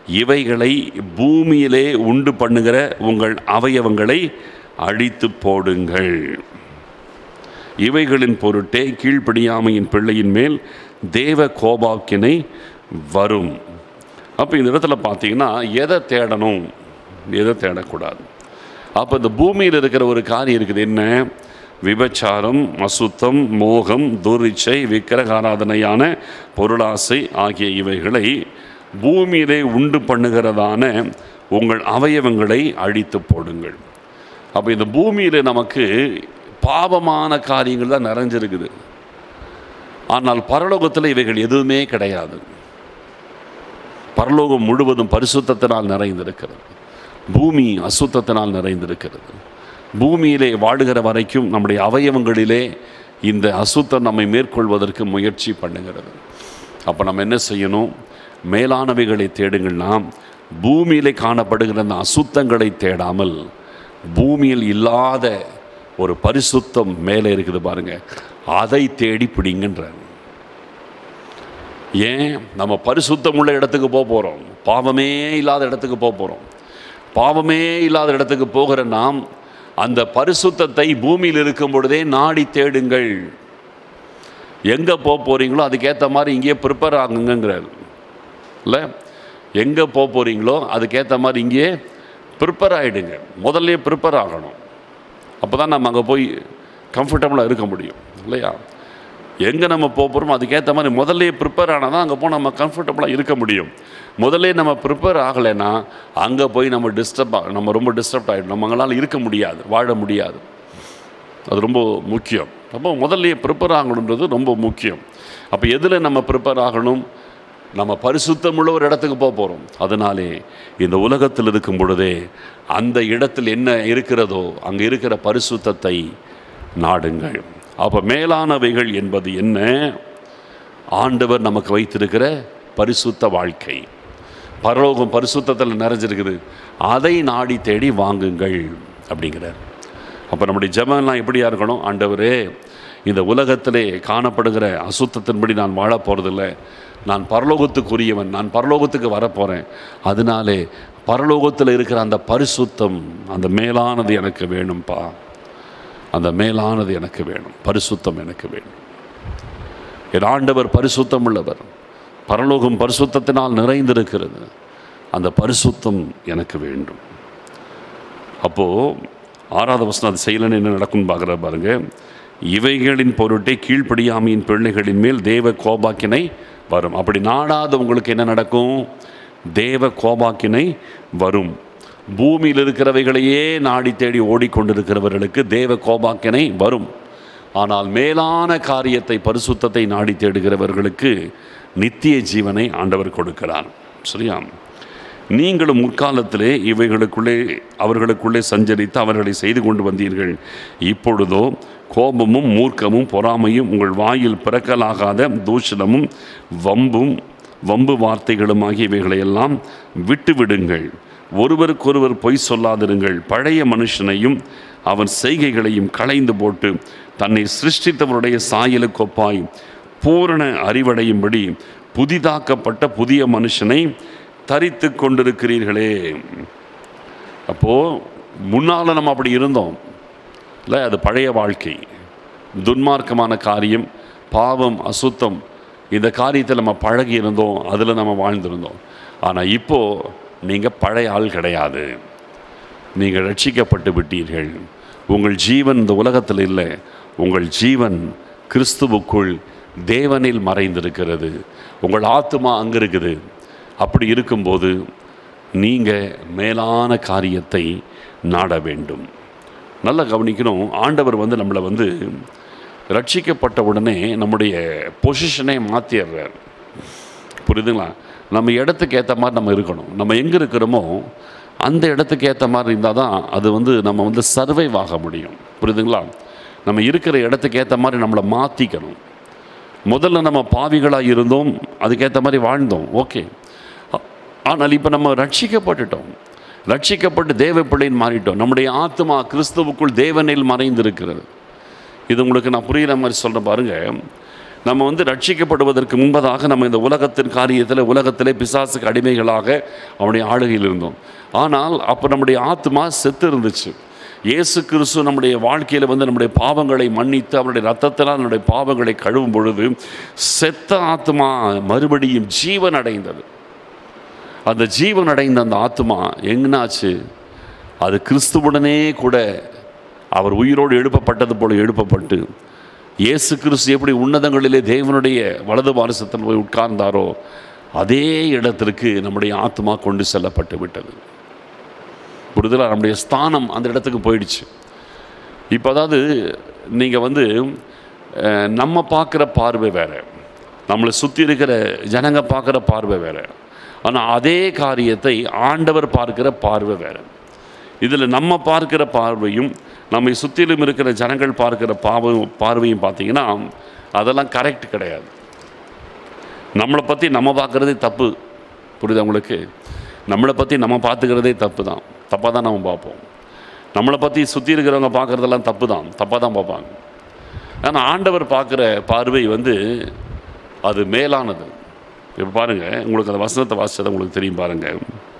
இவைகளை பூமியிலே உண்டு பண்ணுகிற உங்கள் அவயவங்களை அழித்து போடுங்கள். இவைகளின் பொருட்டே கீழ்ப்படியாமையின் பிள்ளையின் மேல் தேவ கோபாக்கினை வரும். அப்போ இந்த இடத்துல பார்த்தீங்கன்னா எதை தேடணும், எதை தேடக்கூடாது. அப்போ இந்த பூமியில் இருக்கிற ஒரு காரியம் இருக்குது. என்ன? விபச்சாரம், அசுத்தம், மோகம், துரிச்சை, விக்கிரகாராதனையான பொருளாசை ஆகிய இவைகளை பூமியிலே உண்டு பண்ணுகிறதான உங்கள் அவயவங்களை அழித்து போடுங்கள். அப்போ இந்த பூமியில் நமக்கு பாவமான காரியங்கள் தான் நிறைஞ்சிருக்குது. ஆனால் பரலோகத்தில் இவைகள் எதுவுமே கிடையாது. பரலோகம் முழுவதும் பரிசுத்தத்தினால் நிறைந்திருக்கிறது. பூமி அசுத்தத்தினால் நிறைந்திருக்கிறது. பூமியிலே வாழுகிற வரைக்கும் நம்முடைய அவயவங்களிலே இந்த அசுத்தம் நம்மை மேற்கொள்வதற்கு முயற்சி பண்ணுகிறது. அப்போ நம்ம என்ன செய்யணும்? மேலானவைகளை தேடுங்கள்னா பூமியிலே காணப்படுகிற அந்த அசுத்தங்களை தேடாமல் பூமியில் இல்லாத ஒரு பரிசுத்தம் மேலே இருக்குது பாருங்க, அதை தேடி பிடிங்கன்றார். ஏன்? நம்ம பரிசுத்தம் உள்ள இடத்துக்கு போக போகிறோம், பாவமே இல்லாத இடத்துக்கு போக போகிறோம். பாவமே இல்லாத இடத்துக்கு போகிற நாம் அந்த பரிசுத்தத்தை பூமியில் இருக்கும் பொழுதே நாடி தேடுங்கள். எங்கே போக போகிறீங்களோ அதுக்கேற்ற மாதிரி இங்கேயே ப்ரிப்பேர் ஆகுங்கிறார். இல்லை, எங்கே போக போகிறீங்களோ அதுக்கேற்ற மாதிரி இங்கேயே ப்ரிப்பேர் ஆகிடுங்க. முதல்ல ப்ரிப்பேர் ஆகணும். அப்போ தான் நம்ம அங்கே போய் கம்ஃபர்டபுளாக இருக்க முடியும். இல்லையா? எங்கே நம்ம போக போகிறோமோ அதுக்கேற்ற மாதிரி முதல்ல ப்ரிப்பேர் ஆனால் தான் அங்கே போய் நம்ம கம்ஃபர்டபுளாக இருக்க முடியும். முதல்ல நம்ம ப்ரிப்பேர் ஆகலைன்னா அங்கே போய் நம்ம டிஸ்டர்ப் நம்ம ரொம்ப டிஸ்டர்ப் ஆகிடும். நம்ம அங்களால் இருக்க முடியாது, வாழ முடியாது. அது ரொம்ப முக்கியம். அப்போ முதல்ல ப்ரிப்பேர் ஆகணுன்றது ரொம்ப முக்கியம். அப்போ எதில் நம்ம ப்ரிப்பேர் ஆகணும்? நம்ம பரிசுத்தமுள்ள ஒரு இடத்துக்கு போக போகிறோம். அதனாலே இந்த உலகத்தில் இருக்கும் பொழுதே அந்த இடத்தில் என்ன இருக்கிறதோ அங்கே இருக்கிற பரிசுத்தத்தை நாடுங்கள். அப்போ மேலானவைகள் என்பது என்ன? ஆண்டவர் நமக்கு வைத்திருக்கிற பரிசுத்த வாழ்க்கை. பரலோகம் பரிசுத்தத்தில் நிறைஞ்சிருக்குது. அதை நாடி தேடி வாங்குங்கள் அப்படிங்கிறார். அப்போ நம்முடைய ஜெபம்லாம் எப்படியா இருக்கணும்? ஆண்டவரே, இந்த உலகத்திலே காணப்படுகிற அசுத்தத்தின்படி நான் வாழ போகிறதில்லை. நான் பரலோகத்துக்குரியவன், நான் பரலோகத்துக்கு வரப்போகிறேன். அதனாலே பரலோகத்தில் இருக்கிற அந்த பரிசுத்தம், அந்த மேலானது எனக்கு வேணும்ப்பா. அந்த மேலானது எனக்கு வேணும், பரிசுத்தம் எனக்கு வேணும். என் ஆண்டவர் பரிசுத்தம் உள்ளவர். பரலோகம் பரிசுத்தத்தினால் நிறைந்திருக்கிறது. அந்த பரிசுத்தம் எனக்கு வேண்டும். அப்போது ஆறாவது வசனம் அது செய்யலன்னு என்ன நடக்கும்னு பார்க்குற பாருங்க. இவைகளின் பொருட்டே கீழ்ப்படியாமையின் பிள்ளைகளின் மேல் தேவ கோபாக்கினை வரும். அப்படி நாடாத உங்களுக்கு என்ன நடக்கும்? தேவ கோபாக்கினை வரும். பூமியில் இருக்கிறவைகளையே நாடி தேடி ஓடிக்கொண்டிருக்கிறவர்களுக்கு தேவ கோபாக்கினை வரும். ஆனால் மேலான காரியத்தை, பரிசுத்தத்தை நாடி தேடுகிறவர்களுக்கு நித்திய ஜீவனை ஆண்டவர் கொடுக்கிறார். சரியா? நீங்களும் முற்காலத்திலே இவைகளுக்குள்ளே அவர்களுக்குள்ளே சஞ்சரித்து அவர்களை செய்து கொண்டு வந்தீர்கள். இப்பொழுதோ கோபமும் மூர்க்கமும் பொறாமையும் உங்கள் வாயில் பிறக்கலாகாத தூஷணமும் வம்பும் வம்பு வார்த்தைகளும் ஆகிய இவைகளையெல்லாம் விட்டுவிடுங்கள். ஒருவருக்கொருவர் பொய் சொல்லாதிருங்கள். பழைய மனுஷனையும் அவன் செய்கைகளையும் களைந்து போட்டு தன்னை சிருஷ்டித்தவருடைய சாயலுக்கு ஒப்பாய் பூரண அறிவடையும்படி புதிதாக்கப்பட்ட புதிய மனுஷனை தரித்து கொண்டிருக்கிறீர்களே. அப்போது முன்னால் நம்ம அப்படி இருந்தோம் இல்லை? அது பழைய வாழ்க்கை, துன்மார்க்கமான காரியம், பாவம், அசுத்தம், இந்த காரியத்தில் நம்ம பழகி இருந்தோம், அதில் நம்ம வாழ்ந்திருந்தோம். ஆனால் இப்போது நீங்கள் பழைய ஆள் கிடையாது. நீங்கள் ரட்சிக்கப்பட்டு விட்டீர்கள். உங்கள் ஜீவன் இந்த உலகத்தில் இல்லை. உங்கள் ஜீவன் கிறிஸ்துவுக்குள் தேவனில் மறைந்திருக்கிறது. உங்கள் ஆத்துமா அங்கே இருக்குது. அப்படி இருக்கும்போது நீங்கள் மேலான காரியத்தை நாட வேண்டும். நல்லா கவனிக்கணும். ஆண்டவர் வந்து நம்மளை வந்து ரட்சிக்கப்பட்ட உடனே நம்முடைய பொசிஷனே மாற்றிடுறார். புரியுதுங்களா? நம்ம இடத்துக்கு ஏற்ற மாதிரி நம்ம இருக்கணும். நம்ம எங்கே இருக்கிறோமோ அந்த இடத்துக்கு ஏற்ற மாதிரி இருந்தால் தான் அது வந்து நம்ம வந்து சர்வைவ் ஆக முடியும். புரியுதுங்களா? நம்ம இருக்கிற இடத்துக்கு ஏற்ற மாதிரி நம்மளை மாற்றிக்கணும். முதல்ல நம்ம பாவிகளாக இருந்தோம், அதுக்கேற்ற மாதிரி வாழ்ந்தோம், ஓகே. ஆனால் இப்போ நம்ம ரட்சிக்கப்பட்டுட்டோம். ரட்சிக்கப்பட்டு தேவ பிள்ளைன்னு மாறிட்டோம். நம்முடைய ஆத்மா கிறிஸ்துவுக்குள் தேவனில் மறைந்திருக்கிறது. இது உங்களுக்கு நான் புரிகிற மாதிரி சொல்கிறேன் பாருங்கள். நம்ம வந்து ரட்சிக்கப்படுவதற்கு முன்பதாக நம்ம இந்த உலகத்தின் காரியத்தில் உலகத்திலே பிசாசுக்கு அடிமைகளாக அவனுடைய ஆளுகையில் இருந்தோம். ஆனால் அப்போ நம்முடைய ஆத்மா செத்து இருந்துச்சு. இயேசு கிறிஸ்து நம்முடைய வாழ்க்கையில் வந்து நம்முடைய பாவங்களை மன்னித்து அவருடைய ரத்தத்தினால் நம்முடைய பாவங்களை கழுவும் பொழுது செத்த ஆத்மா மறுபடியும் ஜீவன் அடைந்தது. அந்த ஜீவன் அடைந்த அந்த ஆத்மா என்னாச்சு? அது கிறிஸ்துவுடனே கூட அவர் உயிரோடு எழுப்பப்பட்டது போல எழுப்பப்பட்டு, இயேசு கிறிஸ்து எப்படி உன்னதங்களிலே தேவனுடைய வலது பாரிசத்தில் போய் உட்கார்ந்தாரோ அதே இடத்திற்கு நம்முடைய ஆத்மா கொண்டு செல்லப்பட்டு விட்டது. புரிதலா? நம்முடைய ஸ்தானம் அந்த இடத்துக்கு போயிடுச்சு. இப்போ அதாவது நீங்கள் வந்து நம்ம பார்க்குற பார்வை வேறு, நம்மளை சுற்றி இருக்கிற ஜனங்க பார்க்குற பார்வை வேறு. ஆனால் அதே காரியத்தை ஆண்டவர் பார்க்கிற பார்வை வேறு. இதில் நம்ம பார்க்கிற பார்வையும் நம்மை சுற்றிலும் இருக்கிற ஜனங்கள் பார்க்கிற பாவ பார்வையும் பார்த்தீங்கன்னா அதெல்லாம் கரெக்ட் கிடையாது. நம்மளை பற்றி நம்ம பார்க்குறதே தப்பு. புரியுது உங்களுக்கு? நம்மளை பற்றி நம்ம பார்த்துக்கிறதே தப்பு தான். தப்பாக தான் நம்ம பார்ப்போம். நம்மளை பற்றி சுற்றி இருக்கிறவங்க பார்க்குறதெல்லாம் தப்பு தான், தப்பாக தான் பார்ப்பாங்க. ஆனால் ஆண்டவர் பார்க்குற பார்வை வந்து அது மேலானது. இப்போ பாருங்கள், உங்களுக்கு அந்த வசனத்தை வாசித்ததை உங்களுக்கு தெரியும். பாருங்கள்,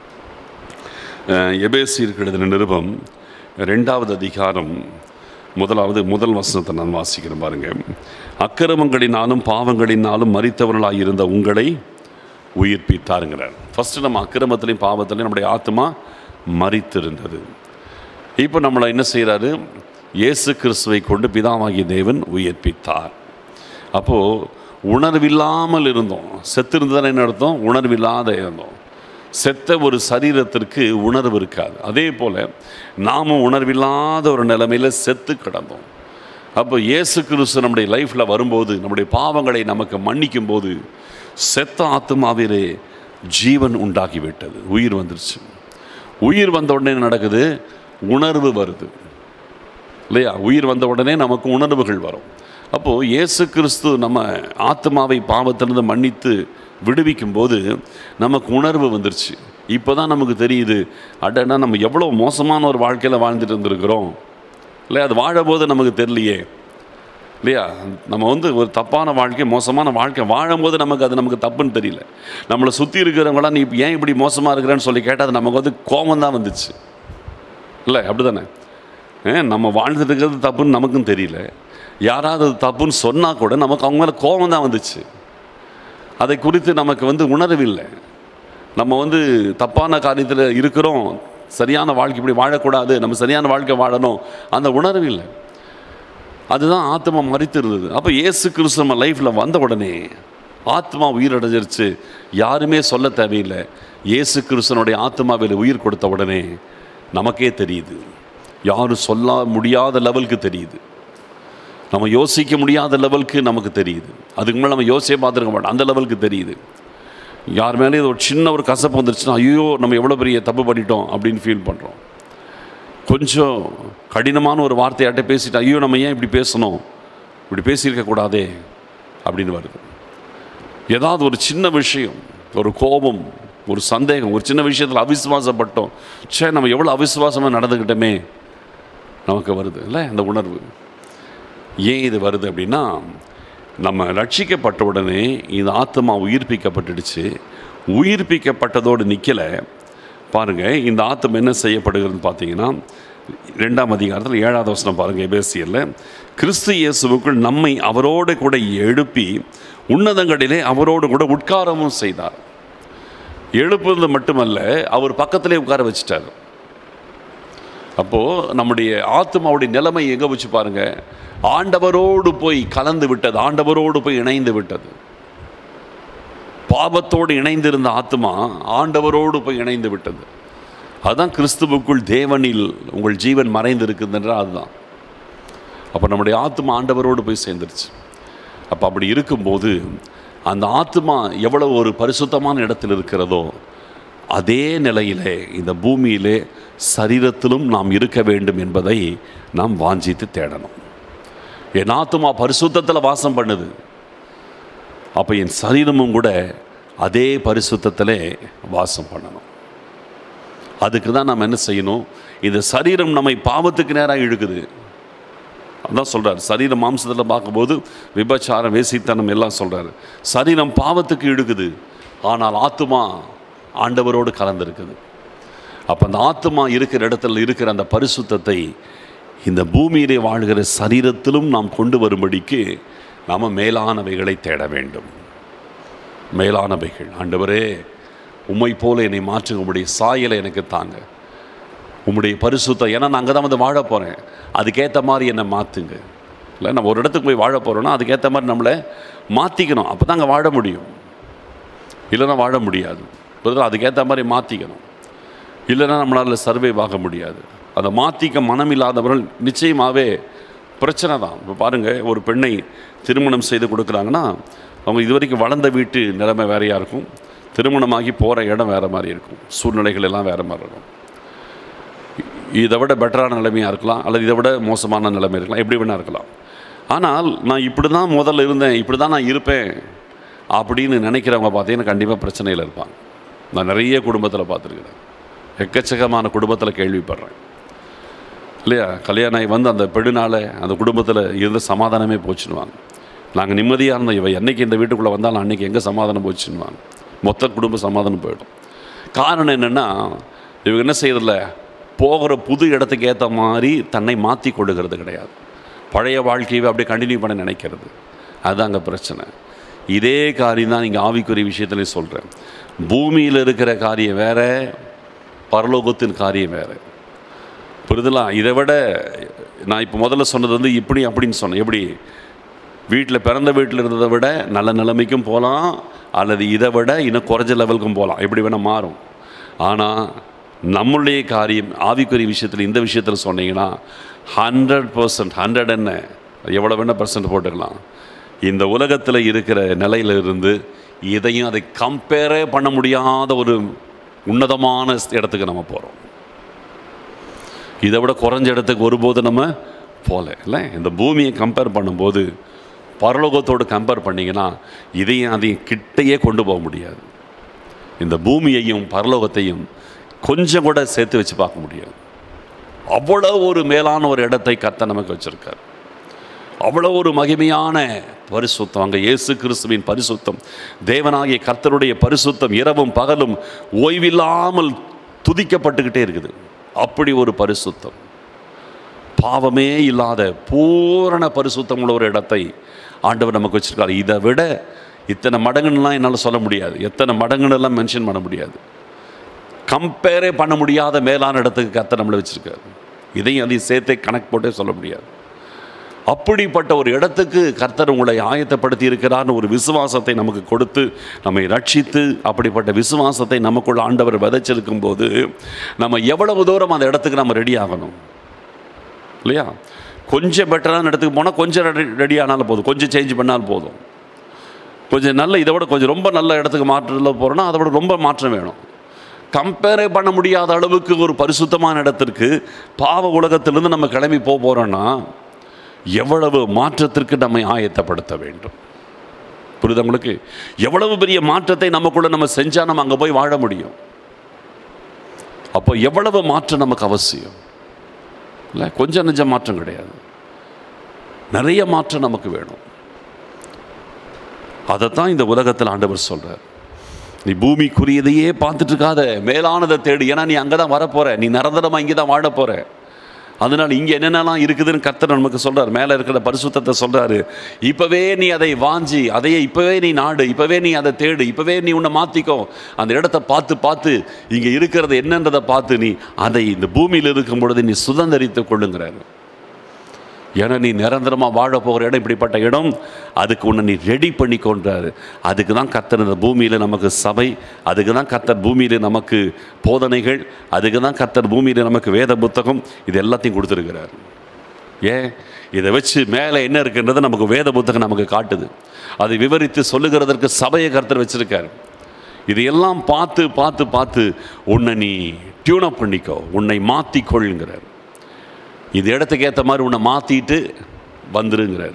எபேசியருக்கு எழுதின நிருபம் ரெண்டாவது அதிகாரம் முதலாவது முதல் வசனத்தை நான் வாசிக்கிறேன். பாருங்கள், அக்கிரமங்களினாலும் பாவங்களினாலும் மரித்தவர்களாக இருந்த உங்களை உயிர்ப்பித்தாருங்கிறார். ஃபஸ்ட்டு நம்ம அக்கிரமத்திலையும் பாவத்திலையும் நம்முடைய ஆத்மா மரித்திருந்தது. இப்போ நம்மளை என்ன செய்கிறாரு? இயேசு கிறிஸ்துவை கொண்டு பிதாவாகிய தேவன் உயிர்ப்பித்தார். அப்போது உணர்வில்லாமல் இருந்தோம். செத்து இருந்ததுன்னு என்ன அர்த்தம்? உணர்வில்லாத இருந்தோம். செத்த ஒரு சரீரத்திற்கு உணர்வு இருக்காது. அதே போல் நாமும் உணர்வில்லாத ஒரு நிலைமையில் செத்து கிடந்தோம். அப்போ இயேசு கிறிஸ்து நம்முடைய லைஃப்பில் வரும்போது, நம்முடைய பாவங்களை நமக்கு மன்னிக்கும் போது செத்த ஆத்மாவிலே ஜீவன் உண்டாகிவிட்டது, உயிர் வந்துருச்சு. உயிர் வந்த உடனே நடக்குது, உணர்வு வருது இல்லையா? உயிர் வந்த உடனே நமக்கு உணர்வுகள் வரும். அப்போது இயேசு கிறிஸ்து நம்ம ஆத்மாவை பாவத்திலிருந்து மன்னித்து விடுவிக்கும் போது நமக்கு உணர்வு வந்துருச்சு. இப்போ தான் நமக்கு தெரியுது, அடனா நம்ம எவ்வளோ மோசமான ஒரு வாழ்க்கையில் வாழ்ந்துட்டு இருந்திருக்கிறோம் இல்லையா? அது வாழும்போது நமக்கு தெரியலையே இல்லையா? நம்ம வந்து ஒரு தப்பான வாழ்க்கை, மோசமான வாழ்க்கை வாழும்போது நமக்கு அது நமக்கு தப்புன்னு தெரியல. நம்மளை சுற்றி இருக்கிறவங்களாம் நீ ஏன் இப்படி மோசமாக இருக்கிறேன்னு சொல்லி கேட்டால் அது நமக்கு வந்து கோபம் தான் வந்துச்சு இல்லை? அப்படி தானே? நம்ம வாழ்ந்துட்டு இருக்கிறது தப்புன்னு நமக்கும் தெரியல. யாராவது அது தப்புன்னு சொன்னால் கூட நமக்கு அவங்க மேலே கோபம் தான் வந்துச்சு. அதை குறித்து நமக்கு வந்து உணர்வில்லை. நம்ம வந்து தப்பான காரியத்தில் இருக்கிறோம், சரியான வாழ்க்கை இப்படி வாழக்கூடாது, நம்ம சரியான வாழ்க்கை வாழணும், அந்த உணர்வு இல்லை. அதுதான் ஆத்மா மரித்து இருந்தது. அப்போ இயேசு கிறிஸ்து நம்ம லைஃப்பில் வந்த உடனே ஆத்மா உயிரடைஞ்சிருச்சு. யாருமே சொல்ல தேவையில்லை. இயேசு கிறிஸ்துவனுடைய ஆத்மாவில் உயிர் கொடுத்த உடனே நமக்கே தெரியுது. யாரும் சொல்ல முடியாத லெவலுக்கு தெரியுது. நம்ம யோசிக்க முடியாத லெவலுக்கு நமக்கு தெரியுது. அதுக்கு மேலே நம்ம யோசிச்சே பார்த்துருக்க மாட்டோம், அந்த லெவலுக்கு தெரியுது. யார் மேலே ஒரு சின்ன ஒரு கசப்பு வந்துருச்சுன்னா ஐயோ நம்ம எவ்வளோ பெரிய தப்பு பண்ணிட்டோம் அப்படின்னு ஃபீல் பண்ணுறோம். கொஞ்சம் கடினமான ஒரு வார்த்தையாட்ட பேசிட்டு ஐயோ நம்ம ஏன் இப்படி பேசணும், இப்படி பேசியிருக்கக்கூடாதே அப்படின்னு வருது. ஏதாவது ஒரு சின்ன விஷயம், ஒரு கோபம், ஒரு சந்தேகம், ஒரு சின்ன விஷயத்தில் அவிசுவாசப்பட்டோம், சே நம்ம எவ்வளோ அவிசுவாசமாக நடந்துக்கிட்டோமே நமக்கு வருது இல்லை அந்த உணர்வு. ஏன் இது வருது அப்படின்னா, நம்ம ரட்சிக்கப்பட்ட உடனே இந்த ஆத்மா உயிர்ப்பிக்கப்பட்டுடுச்சு. உயிர்ப்பிக்கப்பட்டதோடு நிற்கலை. பாருங்கள், இந்த ஆத்மா என்ன செய்யப்படுகிறதுன்னு பார்த்தீங்கன்னா ரெண்டாம் அதிகாரத்தில் ஏழாவது வசனம் பாருங்கள். எபேசியரில் கிறிஸ்து இயேசுவுக்குள் நம்மை அவரோடு கூட எழுப்பி உன்னதங்களிலே அவரோடு கூட உட்காரவும் செய்தார். எழுப்புறது மட்டுமல்ல, அவர் பக்கத்திலே உட்கார வச்சிட்டார். அப்போது நம்முடைய ஆத்மாவுடைய நிலைமை எங்கே வச்சு பாருங்கள், ஆண்டவரோடு போய் கலந்து விட்டது, ஆண்டவரோடு போய் இணைந்து விட்டது. பாவத்தோடு இணைந்திருந்த ஆத்மா ஆண்டவரோடு போய் இணைந்து விட்டது. அதுதான் கிறிஸ்துவுக்குள் தேவனில் உங்கள் ஜீவன் மறைந்து இருக்குதுன்ற அதுதான். அப்போ நம்முடைய ஆத்மா ஆண்டவரோடு போய் சேர்ந்துருச்சு. அப்போ அப்படி இருக்கும்போது அந்த ஆத்மா எவ்வளவு ஒரு பரிசுத்தமான இடத்தில் இருக்கிறதோ அதே நிலையிலே இந்த பூமியிலே சரீரத்திலும் நாம் இருக்க வேண்டும் என்பதை நாம் வாஞ்சித்து தேடணும். என் ஆத்மா பரிசுத்தத்தில் வாசம் பண்ணுது, அப்போ என் சரீரமும் கூட அதே பரிசுத்தத்திலே வாசம் பண்ணணும். அதுக்கு தான் நாம் என்ன செய்யணும்? இந்த சரீரம் நம்மை பாவத்துக்கு நேராக இழுக்குது. அதான் சொல்கிறார். சரீரம் மாம்சத்தில் பார்க்கும்போது விபச்சாரம், வேசித்தனம் எல்லாம் சொல்கிறாரு. சரீரம் பாவத்துக்கு இழுக்குது, ஆனால் ஆத்துமா ஆண்டவரோடு கலந்துருக்குது. அப்போ அந்த ஆத்துமா இருக்கிற இடத்துல இருக்கிற அந்த பரிசுத்தத்தை இந்த பூமியிலே வாழ்கிற சரீரத்திலும் நாம் கொண்டு வரும்படிக்கு நாம் மேலானவைகளை தேட வேண்டும். மேலானவைகள். ஆண்டவரே, உம்மை போல என்னை மாற்றுங்க, உம்முடைய சாயலை எனக்கு தாங்க, உம்முடைய பரிசுத்தம். ஏன்னா நான் அங்கே தான் வந்து வாழ போகிறேன், அதுக்கேற்ற மாதிரி என்னை மாற்றுங்க. இல்லை, நம்ம ஒரு இடத்துக்கு போய் வாழ போகிறோன்னா அதுக்கேற்ற மாதிரி நம்மளை மாற்றிக்கணும். அப்போ தான் அங்கே வாழ முடியும், இல்லைன்னா வாழ முடியாது. அதுக்கேற்ற மாதிரி மாற்றிக்கணும், இல்லைன்னா நம்மளால் சர்வே ஆக முடியாது. அதை மாற்றிக்க மனம் இல்லாதவர்கள் நிச்சயமாகவே பிரச்சனை தான். இப்போ பாருங்கள், ஒரு பெண்ணை திருமணம் செய்து கொடுக்குறாங்கன்னா அவங்க இது வரைக்கும் வளர்ந்த வீட்டு நிலைமை வேறையாக இருக்கும், திருமணமாகி போகிற இடம் வேறு மாதிரி இருக்கும், சூழ்நிலைகள் எல்லாம் வேறு மாதிரி இருக்கும். இதை விட பெட்டரான நிலைமையாக இருக்கலாம், அல்லது இதை விட மோசமான நிலைமை இருக்கலாம், எப்படி வேணா இருக்கலாம். ஆனால் நான் இப்படி தான் முதல்ல இருந்தேன், இப்படி தான் நான் இருப்பேன் அப்படின்னு நினைக்கிறவங்க பார்த்தீங்கன்னா கண்டிப்பாக பிரச்சனையில் இருப்பாங்க. நான் நிறைய குடும்பத்தில் பார்த்துருக்கிறேன், எக்கச்சக்கமான குடும்பத்தில் கேள்விப்படுறேன் இல்லையா. கல்யாணம் ஆகி வந்து அந்த பெண்ணால் அந்த குடும்பத்தில் இருந்த சமாதானமே போச்சுன்னுவாங்க. நாங்கள் நிம்மதியாக இருந்தோம், இவன் என்றைக்கு இந்த வீட்டுக்குள்ளே வந்தாலும் அன்றைக்கி எங்கே சமாதானம் போச்சுன்னுவாங்க. மொத்த குடும்ப சமாதானம் போயிடும். காரணம் என்னென்னா, இவங்க என்ன செய்யறதில்ல, போகிற புது இடத்துக்கு ஏற்ற மாதிரி தன்னை மாற்றி கொள்ளுகிறது கிடையாது. பழைய வாழ்க்கையை அப்படியே கண்டினியூ பண்ண நினைக்கிறது. அதுதான் அங்கே பிரச்சனை. இதே காரியம் தான் நீங்கள் ஆவிக்குரிய விஷயத்துலேயும் சொல்கிறேன். பூமியில் இருக்கிற காரியம் வேறு, பரலோகத்தின் காரியம் வேறு. புரிதலா? இதை விட நான் இப்போ முதல்ல சொன்னது வந்து இப்படி அப்படின்னு சொன்னேன். எப்படி வீட்டில் பிறந்த வீட்டில் இருந்ததை விட நல்ல நிலைமைக்கும் போகலாம், அல்லது இதை விட இன்னும் குறைஞ்ச லெவலுக்கும் போகலாம், எப்படி வேணால் மாறும். ஆனால் நம்மளுடைய காரியம் ஆவிக்குரிய விஷயத்தில் இந்த விஷயத்தில் சொன்னீங்கன்னா ஹண்ட்ரட் பர்சன்ட் ஹண்ட்ரட் என்ன எவ்வளோ வேணால் பர்சன்ட் போட்டுக்கலாம். இந்த உலகத்தில் இருக்கிற நிலையிலிருந்து இதையும் அதை கம்பேரே பண்ண முடியாத ஒரு உன்னதமான இடத்துக்கு நம்ம போகிறோம். இதை விட குறைஞ்ச இடத்துக்கு ஒருபோது நம்ம போகல இல்லை. இந்த பூமியை கம்பேர் பண்ணும்போது பரலோகத்தோடு கம்பேர் பண்ணிங்கன்னா இதையும் அதையும் கிட்டையே கொண்டு போக முடியாது. இந்த பூமியையும் பரலோகத்தையும் கொஞ்சம் கூட சேர்த்து வச்சு பார்க்க முடியாது. அவ்வளோ ஒரு மேலான ஒரு இடத்தை கர்த்தர் நமக்கு வச்சுருக்கார். அவ்வளோ ஒரு மகிமையான பரிசுத்தம். அங்கே இயேசு கிறிஸ்துவின் பரிசுத்தம், தேவனாகிய கர்த்தருடைய பரிசுத்தம் இரவும் பகலும் ஓய்வில்லாமல் துதிக்கப்பட்டுக்கிட்டே இருக்குது. அப்படி ஒரு பரிசுத்தம், பாவமே இல்லாத பூரண பரிசுத்தம் உள்ள ஒரு இடத்தை ஆண்டவர் நமக்கு வச்சுருக்காரு. இதை விட இத்தனை மடங்குன்னெலாம் என்னால் சொல்ல முடியாது, எத்தனை மடங்குன்னெல்லாம் மென்ஷன் பண்ண முடியாது, கம்பேரே பண்ண முடியாத மேலான இடத்துக்கு கர்த்தர் நம்மளை வச்சுருக்காரு. இதையும் அதையும் சேர்த்தே கணக்கு போட்டே சொல்ல முடியாது. அப்படிப்பட்ட ஒரு இடத்துக்கு கர்த்தர் உங்களை ஆயத்தப்படுத்தி இருக்கிறார்னு ஒரு விசுவாசத்தை நமக்கு கொடுத்து நம்மை ரட்சித்து, அப்படிப்பட்ட விசுவாசத்தை நமக்குள்ள ஆண்டவர் விதைச்சிருக்கும் போது நம்ம எவ்வளவு தூரம் அந்த இடத்துக்கு நம்ம ரெடி ஆகணும் இல்லையா. கொஞ்சம் பெட்டரான இடத்துக்கு போனால் கொஞ்சம் ரெடி ரெடி ஆனாலும் போதும், கொஞ்சம் சேஞ்ச் பண்ணாலும் போதும். கொஞ்சம் நல்ல இதை விட கொஞ்சம் ரொம்ப நல்ல இடத்துக்கு மாற்றத்தில் போகிறோன்னா அதை விட ரொம்ப மாற்றம் வேணும். கம்பேரே பண்ண முடியாத அளவுக்கு ஒரு பரிசுத்தமான இடத்திற்கு பாவ உலகத்திலிருந்து நம்ம கிளம்பி போக போகிறோன்னா எவ்வளவு மாற்றத்திற்கு நம்மை ஆயத்தப்படுத்த வேண்டும். புரியுது உங்களுக்கு? எவ்வளவு பெரிய மாற்றத்தை நமக்குள்ள நம்ம செஞ்சால் நம்ம அங்கே போய் வாழ முடியும். அப்போ எவ்வளவு மாற்றம் நமக்கு அவசியம் இல்லை. கொஞ்சம் நெஞ்ச மாற்றம் கிடையாது, நிறைய மாற்றம் நமக்கு வேணும். அதைத்தான் இந்த உலகத்தில் ஆண்டவர் சொல்கிறார். நீ பூமிக்குரியதையே பார்த்துட்டு இருக்காத, மேலானதை தேடு. ஏன்னா நீ அங்கே தான் வரப்போகிற, நீ நிரந்தரமாக இங்கே தான் வாழ போகிற. அதனால் இங்கே என்னென்னலாம் இருக்குதுன்னு கர்த்தர் நமக்கு சொல்கிறார். மேலே இருக்கிற பரிசுத்தத்தை சொல்கிறாரு. இப்போவே நீ அதை வாஞ்சி, அதையே இப்போவே நீ நாடு, இப்போவே நீ அதை தேடு, இப்போவே நீ உன்னை மாற்றிக்கோ. அந்த இடத்த பார்த்து பார்த்து இங்கே இருக்கிறது என்னன்றதை பார்த்து நீ அதை இந்த பூமியில் இருக்கும் பொழுது நீ சுதந்திரித்து கொள்ளுங்கிறாரு. ஏன்னா நீ நிரந்தரமாக வாழ போகிற இடம் இப்படிப்பட்ட இடம், அதுக்கு உன்னை நீ ரெடி பண்ணிக்கொண்டாரு. அதுக்கு தான் கர்த்தர் இந்த பூமியில் நமக்கு சபை, அதுக்கு தான் கர்த்தர் பூமியில் நமக்கு போதனைகள், அதுக்கு தான் கர்த்தர் பூமியில் நமக்கு வேத புத்தகம், இது எல்லாத்தையும் கொடுத்துருக்கிறார். ஏன் இதை வச்சு மேலே என்ன இருக்குன்றதை நமக்கு வேத புத்தகம் நமக்கு காட்டுது. அதை விவரித்து சொல்லுகிறதற்கு சபையை கர்த்தர் வச்சுருக்கார். இதையெல்லாம் பார்த்து பார்த்து பார்த்து உன்னை நீ டியூனப் பண்ணிக்கோ, உன்னை மாற்றிக்கொள்ளுங்கிறார். இது இடத்துக்கு ஏற்ற மாதிரி உன்னை மாற்றிட்டு வந்துருங்கிறாரு.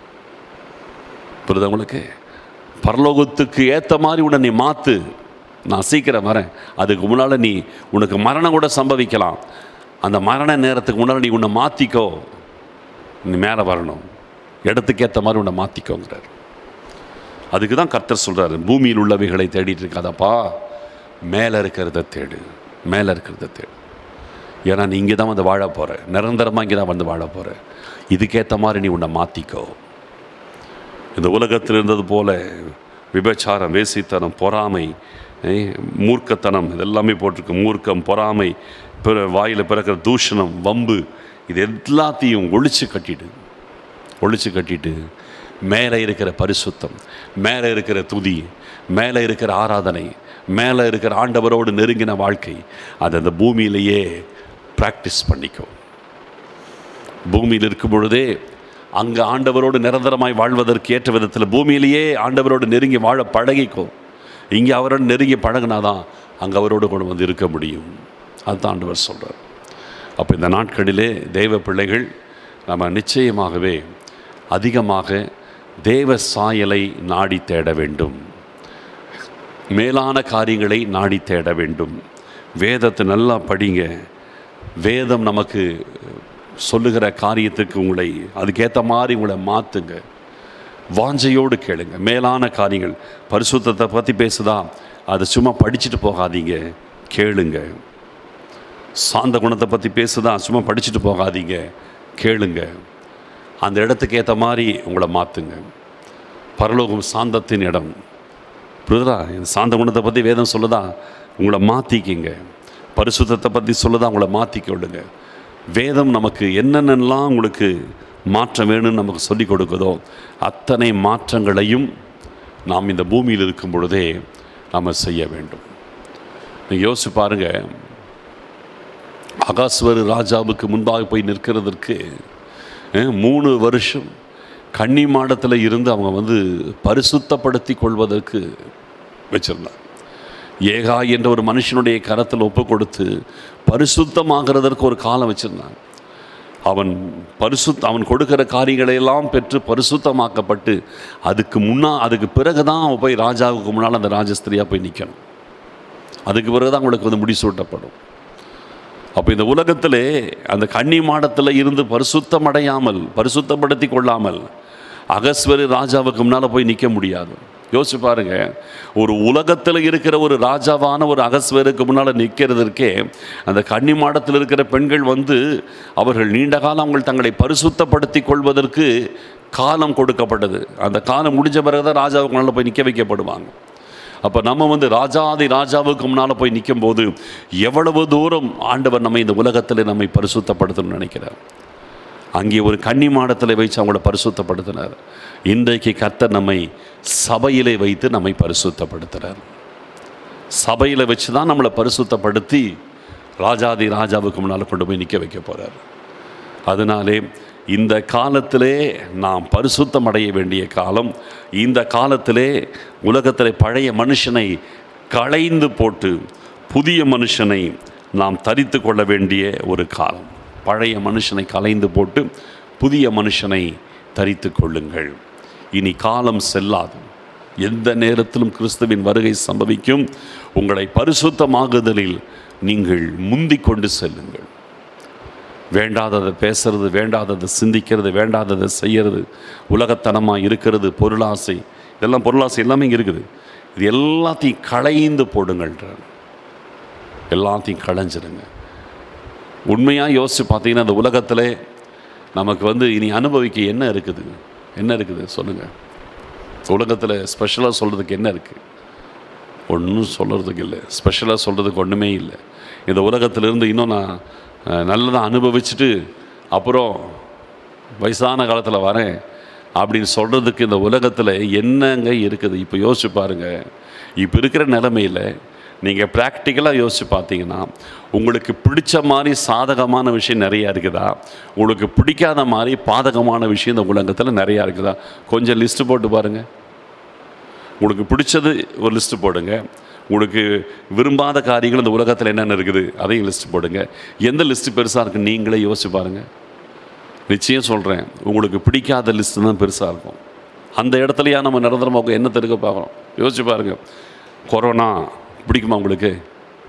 புரியுது உங்களுக்கு? பரலோகத்துக்கு ஏற்ற மாதிரி உன்னை நீ மாற்று, நான் சீக்கிரம் வரேன். அதுக்கு முன்னால் நீ உனக்கு மரணம் கூட சம்பவிக்கலாம். அந்த மரண நேரத்துக்கு முன்னால் நீ உன்னை மாற்றிக்கோ, நீ மேலே வரணும், இடத்துக்கு ஏற்ற மாதிரி உன்னை மாற்றிக்கோங்கிறார். அதுக்கு தான் கர்த்தர் சொல்கிறார், பூமியில் உள்ளவைகளை தேடிட்டு இருக்காதப்பா, மேலே இருக்கிறத தேடு, மேலே இருக்கிறத தேடு. ஏன்னா நீ இங்கே தான் வந்து வாழ போகிற, நிரந்தரமாக இங்கே தான் வந்து வாழ போகிற. இதுக்கேற்ற மாதிரி நீ உன்னை மாற்றிக்கோ. இந்த உலகத்தில் இருந்தது போல விபச்சாரம், வேசித்தனம், பொறாமை, மூர்க்கத்தனம், இதெல்லாமே போட்டிருக்கு. மூர்க்கம், பொறாமை, பிற வாயில் பிறக்கிற தூஷணம், வம்பு, இது எல்லாத்தையும் ஒழிச்சு கட்டிட்டு ஒழிச்சு கட்டிட்டு மேலே இருக்கிற பரிசுத்தம், மேலே இருக்கிற துதி, மேலே இருக்கிற ஆராதனை, மேலே இருக்கிற ஆண்டவரோடு நெருங்கின வாழ்க்கை, அதை அந்த பூமியிலேயே ப்ராக்டிஸ் பண்ணிக்கோ. பூமியில் இருக்கும் பொழுதே அங்கே ஆண்டவரோடு நிரந்தரமாய் வாழ்வதற்கு ஏற்ற விதத்தில் பூமியிலேயே ஆண்டவரோடு நெருங்கி வாழ பழகிக்கோ. இங்கே அவரோடு நெருங்கி பழகினாதான் அங்கே அவரோடு கொண்டு வந்து இருக்க முடியும். அதுதான் ஆண்டவர் சொல்கிறார். அப்போ இந்த நாட்களிலே தெய்வ பிள்ளைகள் நம்ம நிச்சயமாகவே அதிகமாக தேவ சாயலை நாடி தேட வேண்டும், மேலான காரியங்களை நாடி தேட வேண்டும். வேதத்தை நல்லா படிங்க. வேதம் நமக்கு சொல்லுகிற காரியத்துக்கு உங்களை அதுக்கேற்ற மாதிரி உங்களை மாற்றுங்க. வாஞ்சையோடு கேளுங்க. மேலான காரியங்கள், பரிசுத்தத்தை பற்றி பேசுதா, அதை சும்மா படிச்சுட்டு போகாதீங்க, கேளுங்க. சாந்த குணத்தை பற்றி பேசுதா, சும்மா படிச்சுட்டு போகாதீங்க, கேளுங்க. அந்த இடத்துக்கு ஏற்ற மாதிரி உங்களை மாற்றுங்க. பரலோகம் சாந்தத்தின் இடம். புரியுதா? இந்த சாந்த குணத்தை பற்றி வேதம் சொல்லுதா, உங்களை மாற்றிக்கிங்க. பரிசுத்தத்தை பற்றி சொல்லுதா, உங்களை மாற்றிக்கொள்ளுங்க. வேதம் நமக்கு என்னென்னலாம் உங்களுக்கு மாற்றம் வேணும்னு நமக்கு சொல்லிக் கொடுக்குதோ அத்தனை மாற்றங்களையும் நாம் இந்த பூமியில் இருக்கும் பொழுதே நாம் செய்ய வேண்டும். நீங்கள் யோசிச்சு பாருங்கள், அகாஸ்வரு ராஜாவுக்கு முன்பாக போய் நிற்கிறதற்கு மூணு வருஷம் கன்னி மாடத்தில் இருந்து அவங்க வந்து பரிசுத்தப்படுத்தி கொள்வதற்கு வச்சிருந்தாங்க. ஏகா என்ற ஒரு மனுஷனுடைய கரத்தில் ஒப்பு கொடுத்து பரிசுத்தமாகிறதற்கு ஒரு காலம் வச்சுருந்தாங்க. அவன் பரிசுத்த அவன் கொடுக்கிற காரியங்களையெல்லாம் பெற்று பரிசுத்தமாக்கப்பட்டு அதுக்கு முன்னா அதுக்கு பிறகு தான் அவன் போய் ராஜாவுக்கு முன்னால் அந்த ராஜஸ்திரியாக போய் நிற்கணும். அதுக்கு பிறகு தான் அவங்களுக்கு வந்து முடிசூட்டப்படும். அப்போ இந்த உலகத்திலே அந்த கன்னி மாடத்தில் இருந்து பரிசுத்தம் அடையாமல் பரிசுத்தப்படுத்தி கொள்ளாமல் அகஸ்வரு ராஜாவுக்கு முன்னால் போய் நிற்க முடியாது. யோசிச்சு பாருங்க, ஒரு உலகத்தில் இருக்கிற ஒரு ராஜாவான ஒரு அகஸ்வருக்கு முன்னால் நிற்கிறதுக்கே அந்த கன்னி மாடத்தில் இருக்கிற பெண்கள் வந்து அவர்கள் நீண்ட காலம் அவங்கள் தங்களை பரிசுத்தப்படுத்தி கொள்வதற்கு காலம் கொடுக்கப்பட்டது. அந்த காலம் முடிஞ்ச பிறகுதான் ராஜாவுக்கு முன்னால் போய் நிற்க வைக்கப்படுவாங்க. அப்போ நம்ம வந்து ராஜாதி ராஜாவுக்கு முன்னால் போய் நிற்கும் போது எவ்வளவு தூரம் ஆண்டவர் நம்ம இந்த உலகத்தில் நம்மை பரிசுத்தப்படுத்தணும்னு நினைக்கிறார். அங்கே ஒரு கன்னி மாடத்தில் வைத்து அவங்கள பரிசுத்தப்படுத்தினார். இன்றைக்கு கர்த்தர் நம்மை சபையிலே வைத்து நம்மை பரிசுத்தப்படுத்துகிறார். சபையில் வச்சு தான் நம்மளை பரிசுத்தப்படுத்தி ராஜாதி ராஜாவுக்கு முன்னால் கொண்டு போய் நிற்க வைக்க போகிறார். அதனாலே இந்த காலத்திலே நாம் பரிசுத்தம் அடைய வேண்டிய காலம். இந்த காலத்திலே உலகத்தில் பழைய மனுஷனை களைந்து போட்டு புதிய மனுஷனை நாம் தரித்து கொள்ள வேண்டிய ஒரு காலம். பழைய மனுஷனை களைந்து போட்டு புதிய மனுஷனை தரித்து கொள்ளுங்கள். இனி காலம் செல்லாது. எந்த நேரத்திலும் கிறிஸ்துவின் வருகை சம்பவிக்கும். உங்களை பரிசுத்தமாகுதலில் நீங்கள் முந்திக் கொண்டு செல்லுங்கள். வேண்டாததை பேசுறது, வேண்டாததை சிந்திக்கிறது, வேண்டாததை செய்கிறது, உலகத்தனமாக இருக்கிறது, பொருளாசை, இதெல்லாம் பொருளாசை எல்லாமே இங்கே இருக்குது. இது எல்லாத்தையும் களைந்து போடுங்கள்ன்ற, எல்லாத்தையும் களைஞ்சிருங்க. உண்மையாக யோசித்து பார்த்தீங்கன்னா இந்த உலகத்தில் நமக்கு வந்து இனி அனுபவிக்க என்ன இருக்குது? என்ன இருக்குது சொல்லுங்கள். உலகத்தில் ஸ்பெஷலாக சொல்கிறதுக்கு என்ன இருக்குது? ஒன்றும் சொல்கிறதுக்கு இல்லை. ஸ்பெஷலாக சொல்கிறதுக்கு ஒன்றுமே இல்லை. இந்த உலகத்திலிருந்து இன்னும் நான் நல்லதாக அனுபவிச்சுட்டு அப்புறம் வயசான காலத்தில் வரேன் அப்படின்னு சொல்கிறதுக்கு இந்த உலகத்தில் என்னங்க இருக்குது? இப்போ யோசிச்சு பாருங்கள். இப்போ இருக்கிற நிலைமையில் நீங்கள் ப்ராக்டிக்கலாக யோசித்து பார்த்தீங்கன்னா உங்களுக்கு பிடிச்ச மாதிரி சாதகமான விஷயம் நிறையா இருக்குதா? உங்களுக்கு பிடிக்காத மாதிரி பாதகமான விஷயம் இந்த உலகத்தில் நிறையா இருக்குதா? கொஞ்சம் லிஸ்ட்டு போட்டு பாருங்கள். உங்களுக்கு பிடிச்சது ஒரு லிஸ்ட்டு போடுங்க. உங்களுக்கு விரும்பாத காரியங்கள் இந்த உலகத்தில் என்னென்ன இருக்குது அதையும் லிஸ்ட்டு போடுங்க. எந்த லிஸ்ட்டு பெருசாக இருக்குன்னு நீங்களே யோசிச்சு பாருங்கள். நிச்சயம் சொல்கிறேன், உங்களுக்கு பிடிக்காத லிஸ்ட்டு தான் பெருசாக இருக்கும். அந்த இடத்துலையா நம்ம நிரந்தரமாக என்ன தெருக்க பார்க்குறோம்? யோசிச்சு பாருங்கள். கொரோனா பிடிக்குமா உங்களுக்கு?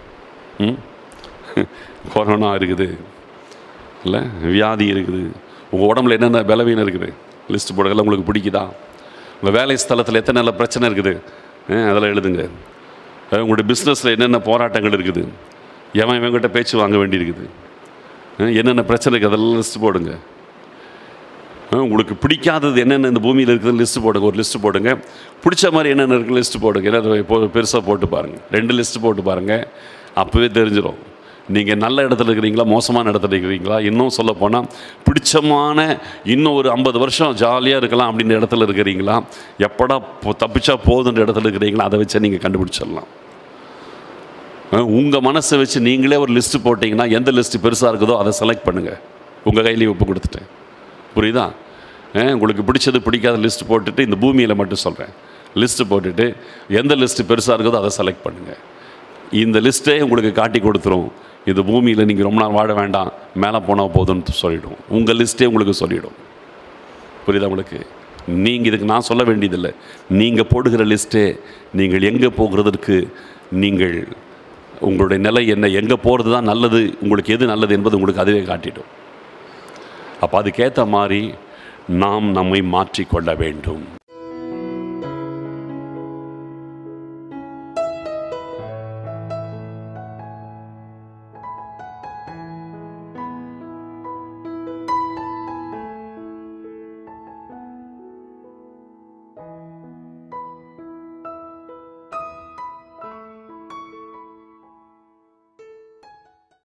ம் கொரோனா இருக்குது இல்லை, வியாதி இருக்குது, உங்கள் உடம்புல என்னென்ன பலவீனம் இருக்குது லிஸ்ட்டு போடுறதுல உங்களுக்கு பிடிக்குதா? உங்கள் வேலை ஸ்தலத்தில் எத்தனை நல்ல பிரச்சனை இருக்குது அதெல்லாம் எழுதுங்க. உங்களுடைய பிஸ்னஸில் என்னென்ன போராட்டங்கள் இருக்குது, எவன் இவங்கிட்ட பேச்சு வாங்க வேண்டியிருக்குது, என்னென்ன பிரச்சனை இருக்குது அதெல்லாம் லிஸ்ட்டு போடுங்க. உங்களுக்கு பிடிக்காதது என்னென்ன இந்த பூமியில் இருக்குதுன்னு லிஸ்ட்டு போடுங்க. ஒரு லிஸ்ட்டு போடுங்க. பிடிச்ச மாதிரி என்னென்ன இருக்குது லிஸ்ட்டு போடுங்க. ஏன்னா இப்போ பெருசாக போட்டு பாருங்கள், ரெண்டு லிஸ்ட்டு போட்டு பாருங்கள். அப்போவே தெரிஞ்சிடும் நீங்கள் நல்ல இடத்துல இருக்கிறீங்களா மோசமான இடத்துல இருக்கிறீங்களா. இன்னும் சொல்ல போனால் பிடிச்சமான இன்னும் ஒரு ஐம்பது வருஷம் ஜாலியாக இருக்கலாம் அப்படின்ற இடத்துல இருக்கிறீங்களா, எப்படா தப்பிச்சா போதுன்ற இடத்துல இருக்கிறீங்களா, அதை வச்சு நீங்கள் கண்டுபிடிச்சிடலாம். உங்கள் மனசை வச்சு நீங்களே ஒரு லிஸ்ட்டு போட்டிங்கன்னா எந்த லிஸ்ட்டு பெருசாக இருக்குதோ அதை செலக்ட் பண்ணுங்கள். உங்கள் கையிலேயே ஒப்பு கொடுத்துட்டேன். புரியுதா? உங்களுக்கு பிடிச்சது பிடிக்காத லிஸ்ட்டு போட்டுட்டு இந்த பூமியில் மட்டும் சொல்கிறேன். லிஸ்ட்டு போட்டுட்டு எந்த லிஸ்ட்டு பெருசாக இருக்குதோ அதை செலக்ட் பண்ணுங்கள். இந்த லிஸ்ட்டே உங்களுக்கு காட்டி கொடுத்துரும். இது பூமியில் நீங்கள் ரொம்ப நாள் வாழ வேண்டாம், மேலே போனால் போதும்னு சொல்லிவிடும். உங்கள் லிஸ்ட்டே உங்களுக்கு சொல்லிவிடும். புரியுதா உங்களுக்கு? நீங்கள் இதுக்கு நான் சொல்ல வேண்டியதில்லை. நீங்கள் போடுகிற லிஸ்ட்டே நீங்கள் எங்கே போகிறதற்கு, நீங்கள் உங்களுடைய நிலை என்ன, எங்கே போகிறது தான் நல்லது, உங்களுக்கு எது நல்லது என்பது உங்களுக்கு அதுவே காட்டிடும். அப்போ அதுக்கேற்ற மாதிரி நாம் நம்மை மாற்றிக்கொள்ள வேண்டும்.